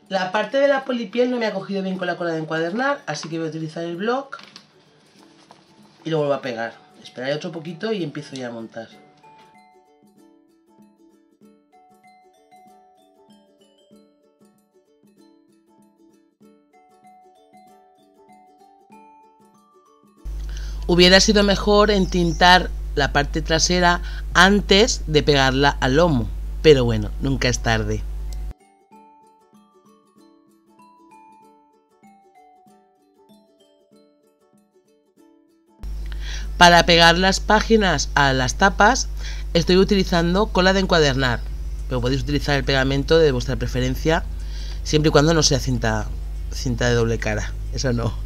La parte de la polipiel no me ha cogido bien con la cola de encuadernar, así que voy a utilizar el bloc y lo vuelvo a pegar. Esperaré otro poquito y empiezo ya a montar. Hubiera sido mejor entintar la parte trasera antes de pegarla al lomo, pero bueno, nunca es tarde. Para pegar las páginas a las tapas estoy utilizando cola de encuadernar, pero podéis utilizar el pegamento de vuestra preferencia, siempre y cuando no sea cinta, cinta de doble cara, eso no.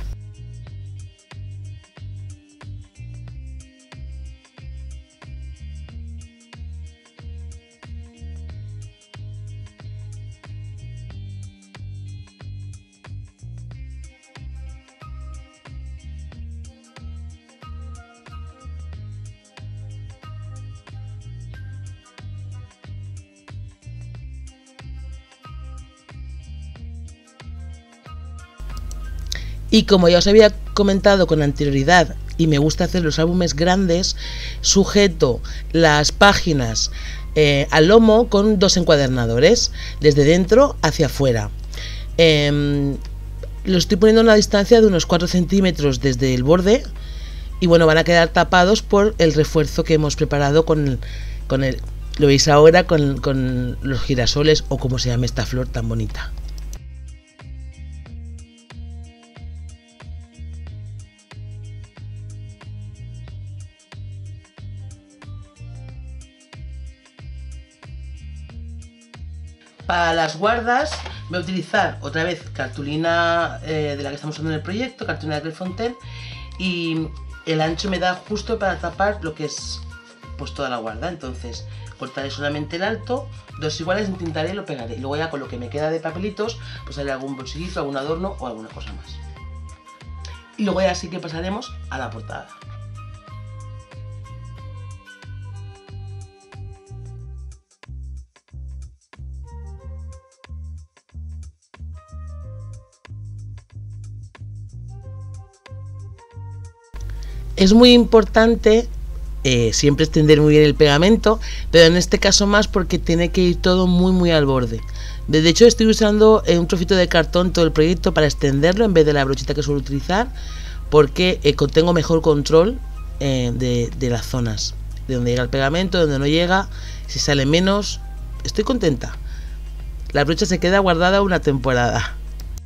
Y como ya os había comentado con anterioridad y me gusta hacer los álbumes grandes, sujeto las páginas eh, al lomo con dos encuadernadores, desde dentro hacia afuera. Eh, lo estoy poniendo a una distancia de unos cuatro centímetros desde el borde y bueno, van a quedar tapados por el refuerzo que hemos preparado con el, con el lo veis ahora con, con los girasoles o como se llama esta flor tan bonita. Para las guardas voy a utilizar otra vez cartulina eh, de la que estamos usando en el proyecto, cartulina de Clairefontaine, y el ancho me da justo para tapar lo que es pues toda la guarda. Entonces cortaré solamente el alto, dos iguales, entintaré y lo pegaré. Y luego ya con lo que me queda de papelitos pues haré algún bolsillito, algún adorno o alguna cosa más. Y luego ya sí que pasaremos a la portada. Es muy importante eh, siempre extender muy bien el pegamento, pero en este caso más porque tiene que ir todo muy muy al borde. De hecho estoy usando un trocito de cartón todo el proyecto para extenderlo en vez de la brochita que suelo utilizar, porque eh, tengo mejor control eh, de, de las zonas, de donde llega el pegamento, de donde no llega, si sale menos. Estoy contenta. La brocha se queda guardada una temporada.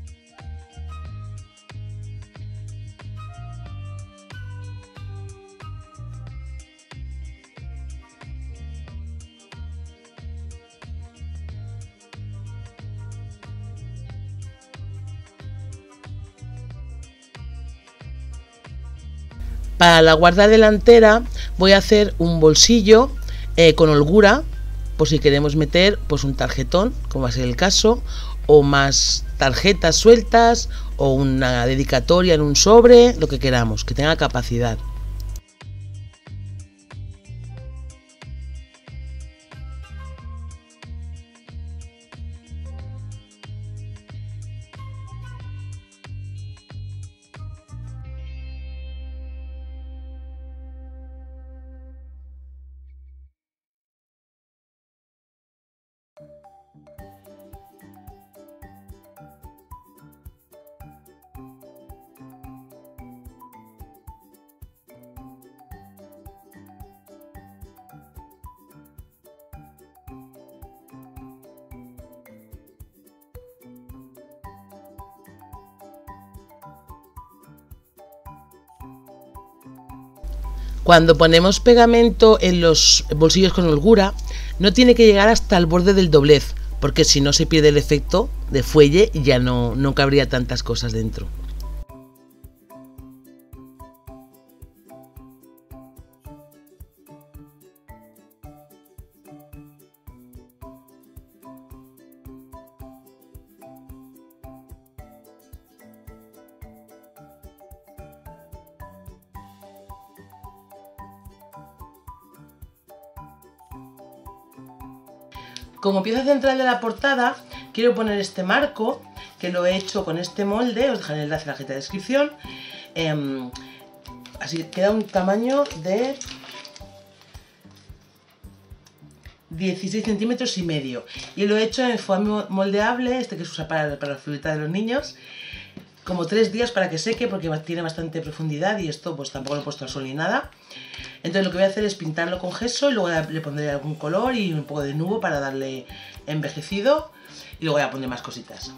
Para la guarda delantera voy a hacer un bolsillo eh, con holgura, por si queremos meter pues un tarjetón, como va a ser el caso, o más tarjetas sueltas, o una dedicatoria en un sobre, lo que queramos, que tenga capacidad. Cuando ponemos pegamento en los bolsillos con holgura, no tiene que llegar hasta el borde del doblez, porque si no se pierde el efecto de fuelle y ya no, no cabría tantas cosas dentro. Como pieza central de la portada quiero poner este marco, que lo he hecho con este molde, os dejaré el enlace en la cajita de descripción. Eh, así queda un tamaño de dieciséis centímetros y medio. Y lo he hecho en foamy moldeable, este que se usa para, para la figurita de los niños, como tres días para que seque, porque tiene bastante profundidad y esto pues tampoco lo he puesto al sol ni nada. Entonces lo que voy a hacer es pintarlo con gesso y luego le pondré algún color y un poco de nubo para darle envejecido y luego voy a poner más cositas.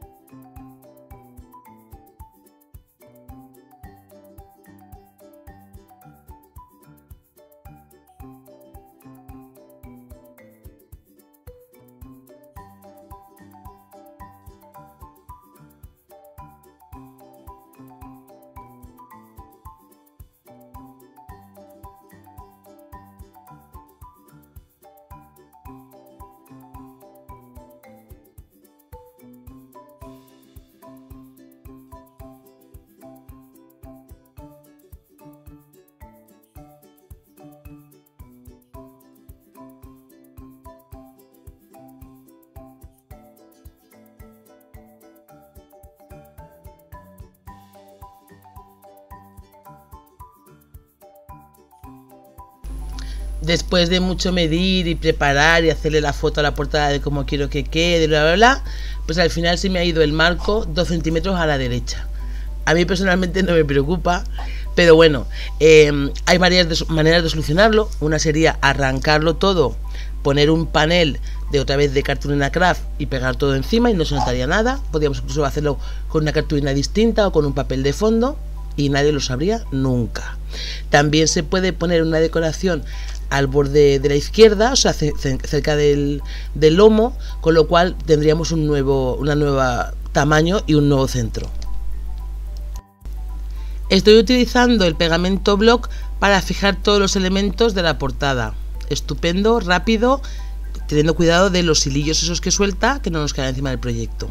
Después de mucho medir y preparar y hacerle la foto a la portada de cómo quiero que quede, bla bla bla, pues al final se me ha ido el marco dos centímetros a la derecha. A mí personalmente no me preocupa, pero bueno, eh, hay varias de, maneras de solucionarlo. Una sería arrancarlo todo, poner un panel de otra vez de cartulina craft y pegar todo encima y no se notaría nada. Podríamos incluso hacerlo con una cartulina distinta o con un papel de fondo y nadie lo sabría nunca. También se puede poner una decoración al borde de la izquierda, o sea, cerca del, del lomo, con lo cual tendríamos un nuevo, una nueva tamaño y un nuevo centro. Estoy utilizando el pegamento block para fijar todos los elementos de la portada. Estupendo, rápido, teniendo cuidado de los hilillos esos que suelta, que no nos caigan encima del proyecto.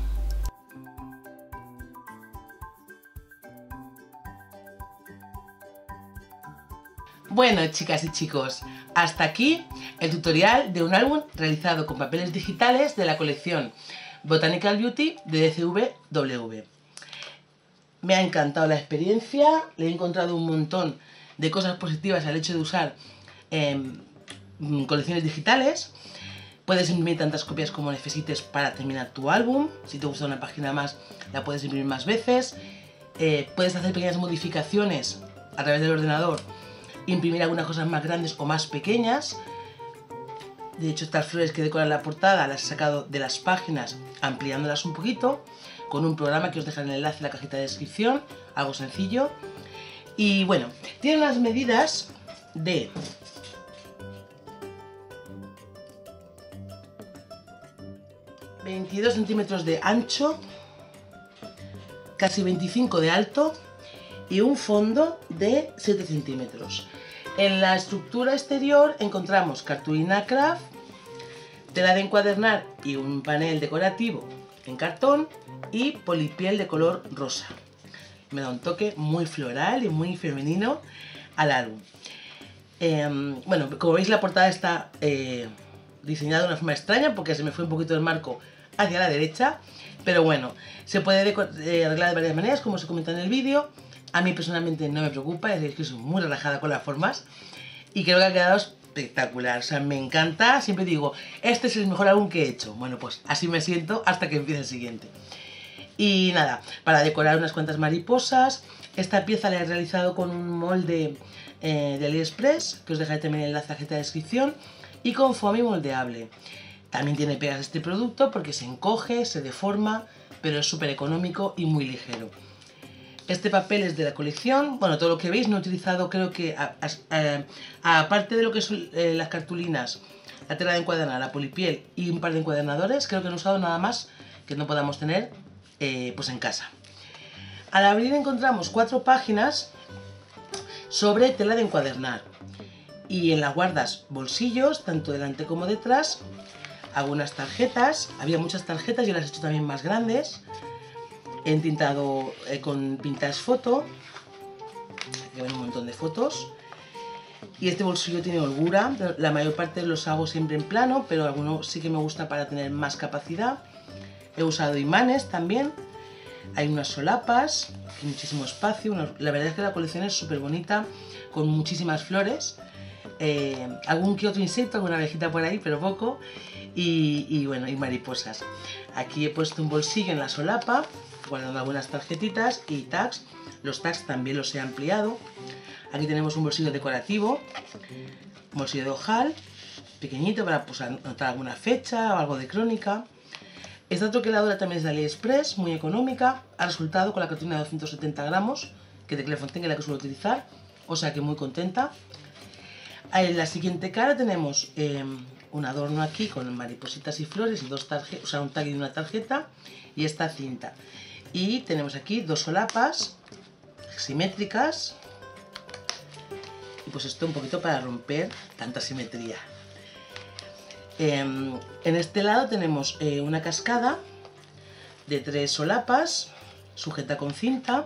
Bueno, chicas y chicos, hasta aquí el tutorial de un álbum realizado con papeles digitales de la colección Botanical Beauty de D C V W. Me ha encantado la experiencia, le he encontrado un montón de cosas positivas al hecho de usar eh, colecciones digitales. Puedes imprimir tantas copias como necesites para terminar tu álbum. Si te gusta una página más, la puedes imprimir más veces. Eh, puedes hacer pequeñas modificaciones a través del ordenador, imprimir algunas cosas más grandes o más pequeñas. De hecho, estas flores que decoran la portada las he sacado de las páginas ampliándolas un poquito con un programa que os dejaré el enlace en la cajita de descripción, algo sencillo. Y bueno, tiene unas medidas de veintidós centímetros de ancho, casi veinticinco de alto y un fondo de siete centímetros. En la estructura exterior encontramos cartulina craft, tela de encuadernar y un panel decorativo en cartón y polipiel de color rosa. Me da un toque muy floral y muy femenino al álbum. Eh, bueno, como veis, la portada está eh, diseñada de una forma extraña porque se me fue un poquito el marco hacia la derecha, pero bueno, se puede eh, arreglar de varias maneras, como os he comentado en el vídeo. A mí personalmente no me preocupa, es que soy muy relajada con las formas y creo que ha quedado espectacular. O sea, me encanta, siempre digo, este es el mejor álbum que he hecho. Bueno, pues así me siento hasta que empiece el siguiente. Y nada, para decorar unas cuantas mariposas, esta pieza la he realizado con un molde eh, de AliExpress, que os dejaré también en la tarjeta de descripción, y con foamy moldeable. También tiene pegas este producto porque se encoge, se deforma, pero es súper económico y muy ligero. Este papel es de la colección. Bueno, todo lo que veis no he utilizado, creo que aparte de lo que son eh, las cartulinas, la tela de encuadernar, la polipiel y un par de encuadernadores, creo que no he usado nada más que no podamos tener eh, pues en casa. Al abrir encontramos cuatro páginas sobre tela de encuadernar y en las guardas bolsillos, tanto delante como detrás, algunas tarjetas. Había muchas tarjetas, yo las he hecho también más grandes. He entintado eh, con Pintas Foto, que ven un montón de fotos. Y este bolsillo tiene holgura, la mayor parte los hago siempre en plano, pero algunos sí que me gusta para tener más capacidad. He usado imanes también. Hay unas solapas, hay muchísimo espacio. Una, la verdad es que la colección es súper bonita, con muchísimas flores. Eh, algún que otro insecto, alguna abejita por ahí, pero poco. Y, y bueno, y mariposas. Aquí he puesto un bolsillo en la solapa, guardando algunas tarjetitas y tags. Los tags también los he ampliado. Aquí tenemos un bolsillo decorativo, un bolsillo de ojal, pequeñito para pues, anotar alguna fecha o algo de crónica. Esta troqueladora también es de AliExpress, muy económica. Ha resultado con la cartulina de doscientos setenta gramos, que de Clairefontaine, que es la que suelo utilizar. O sea que muy contenta. En la siguiente cara tenemos eh, un adorno aquí con maripositas y flores y dos tarjetas, o sea, un tag y una tarjeta y esta cinta. Y tenemos aquí dos solapas simétricas. Y pues esto un poquito para romper tanta simetría. Eh, en este lado tenemos eh, una cascada de tres solapas sujeta con cinta,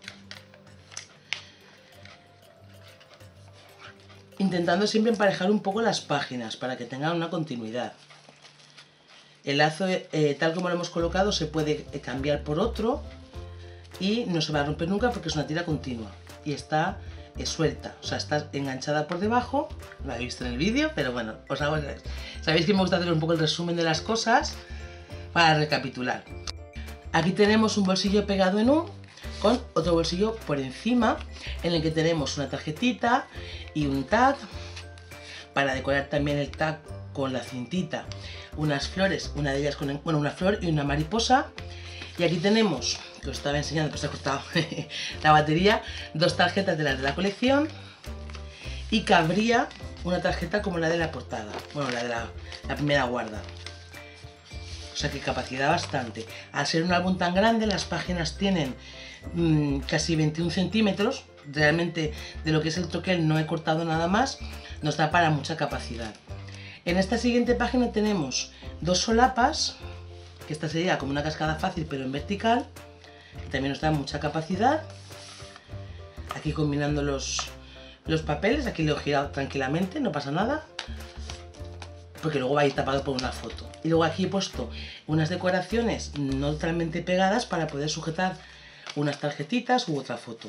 intentando siempre emparejar un poco las páginas para que tengan una continuidad. El lazo, eh, tal como lo hemos colocado, se puede cambiar por otro y no se va a romper nunca porque es una tira continua y está eh, suelta, o sea, está enganchada por debajo. Lo habéis visto en el vídeo, pero bueno, os hago, sabéis que me gusta hacer un poco el resumen de las cosas para recapitular. Aquí tenemos un bolsillo pegado en un, con otro bolsillo por encima, en el que tenemos una tarjetita y un tag, para decorar también el tag con la cintita, unas flores, una de ellas con, bueno, una flor y una mariposa. Y aquí tenemos, que os estaba enseñando, que se ha cortado la batería, dos tarjetas de las de la colección, y cabría una tarjeta como la de la portada, bueno, la de la, la primera guarda. O sea que capacidad bastante. Al ser un álbum tan grande, las páginas tienen mmm, casi veintiún centímetros. Realmente de lo que es el troquel no he cortado nada más. Nos da para mucha capacidad. En esta siguiente página tenemos dos solapas, que esta sería como una cascada fácil pero en vertical, que también nos da mucha capacidad. Aquí combinando los, los papeles, aquí lo he girado tranquilamente, no pasa nada, porque luego va a ir tapado por una foto. Y luego aquí he puesto unas decoraciones no totalmente pegadas para poder sujetar unas tarjetitas u otra foto.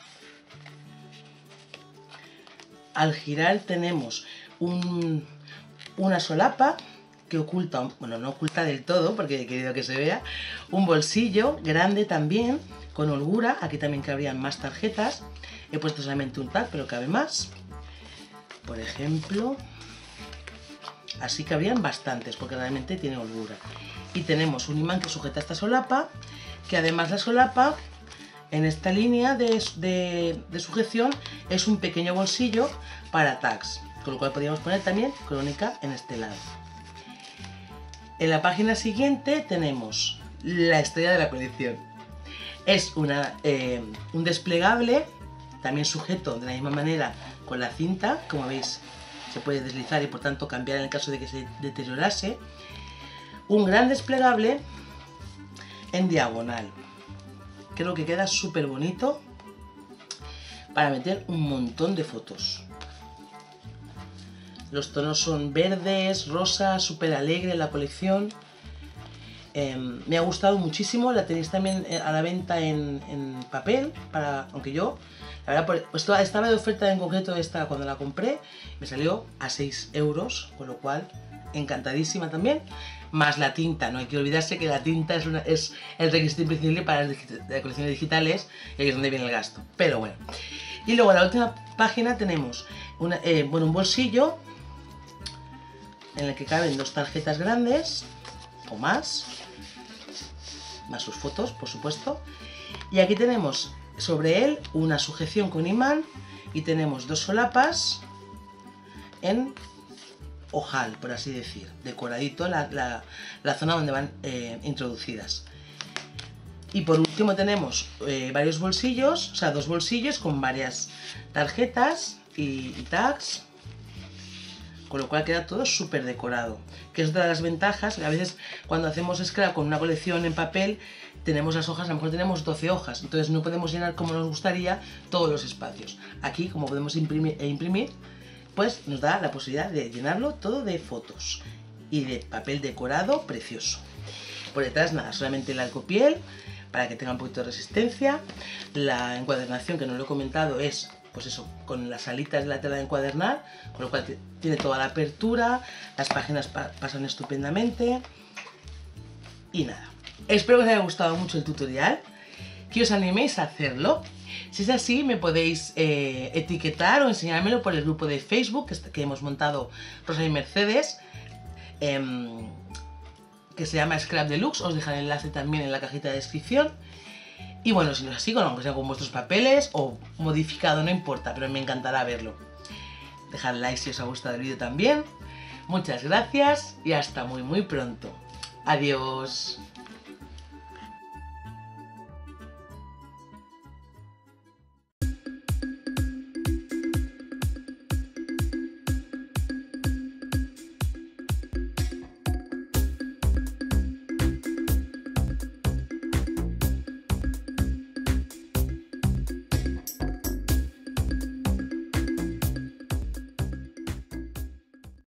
Al girar tenemos un, una solapa que oculta, bueno, no oculta del todo porque he querido que se vea, un bolsillo grande también, con holgura. Aquí también cabrían más tarjetas. He puesto solamente un tag, pero cabe más. Por ejemplo, así cabrían bastantes porque realmente tiene holgura. Y tenemos un imán que sujeta esta solapa, que además la solapa, en esta línea de, de, de sujeción, es un pequeño bolsillo para tags, con lo cual podríamos poner también crónica en este lado. En la página siguiente tenemos la estrella de la colección. Es una, eh, un desplegable, también sujeto de la misma manera con la cinta, como veis se puede deslizar y por tanto cambiar en el caso de que se deteriorase. Un gran desplegable en diagonal. Creo que queda súper bonito para meter un montón de fotos. Los tonos son verdes, rosas, súper alegre la colección. Eh, me ha gustado muchísimo. La tenéis también a la venta en, en papel, para, aunque yo, la verdad, pues estaba de oferta en concreto esta cuando la compré. Me salió a seis euros, con lo cual encantadísima también. Más la tinta, no hay que olvidarse que la tinta es, una, es el requisito imprescindible para las colecciones digitales, y ahí es donde viene el gasto. Pero bueno. Y luego en la última página tenemos una, eh, bueno, un bolsillo en el que caben dos tarjetas grandes o más, más sus fotos, por supuesto. Y aquí tenemos sobre él una sujeción con imán y tenemos dos solapas en ojal, por así decir, decoradito la, la, la zona donde van eh, introducidas. Y por último tenemos eh, varios bolsillos, o sea, dos bolsillos con varias tarjetas y, y tags, con lo cual queda todo súper decorado, que es otra de las ventajas. A veces cuando hacemos scrap con una colección en papel tenemos las hojas, a lo mejor tenemos doce hojas, entonces no podemos llenar como nos gustaría todos los espacios. Aquí, como podemos imprimir e imprimir, pues nos da la posibilidad de llenarlo todo de fotos y de papel decorado precioso. Por detrás nada, solamente el alcopiel para que tenga un poquito de resistencia. La encuadernación, que no lo he comentado, es pues eso, con las alitas de la tela de encuadernar, con lo cual tiene toda la apertura, las páginas pa pasan estupendamente. Y nada, espero que os haya gustado mucho el tutorial, que os animéis a hacerlo. Si es así, me podéis eh, etiquetar o enseñármelo por el grupo de Facebook que, que hemos montado Rosa y Mercedes, eh, que se llama Scrap Deluxe. Os dejaré el enlace también en la cajita de descripción. Y bueno, si no es así, con, aunque sea con vuestros papeles o modificado, no importa, pero me encantará verlo. Dejad like si os ha gustado el vídeo también. Muchas gracias y hasta muy muy pronto. Adiós.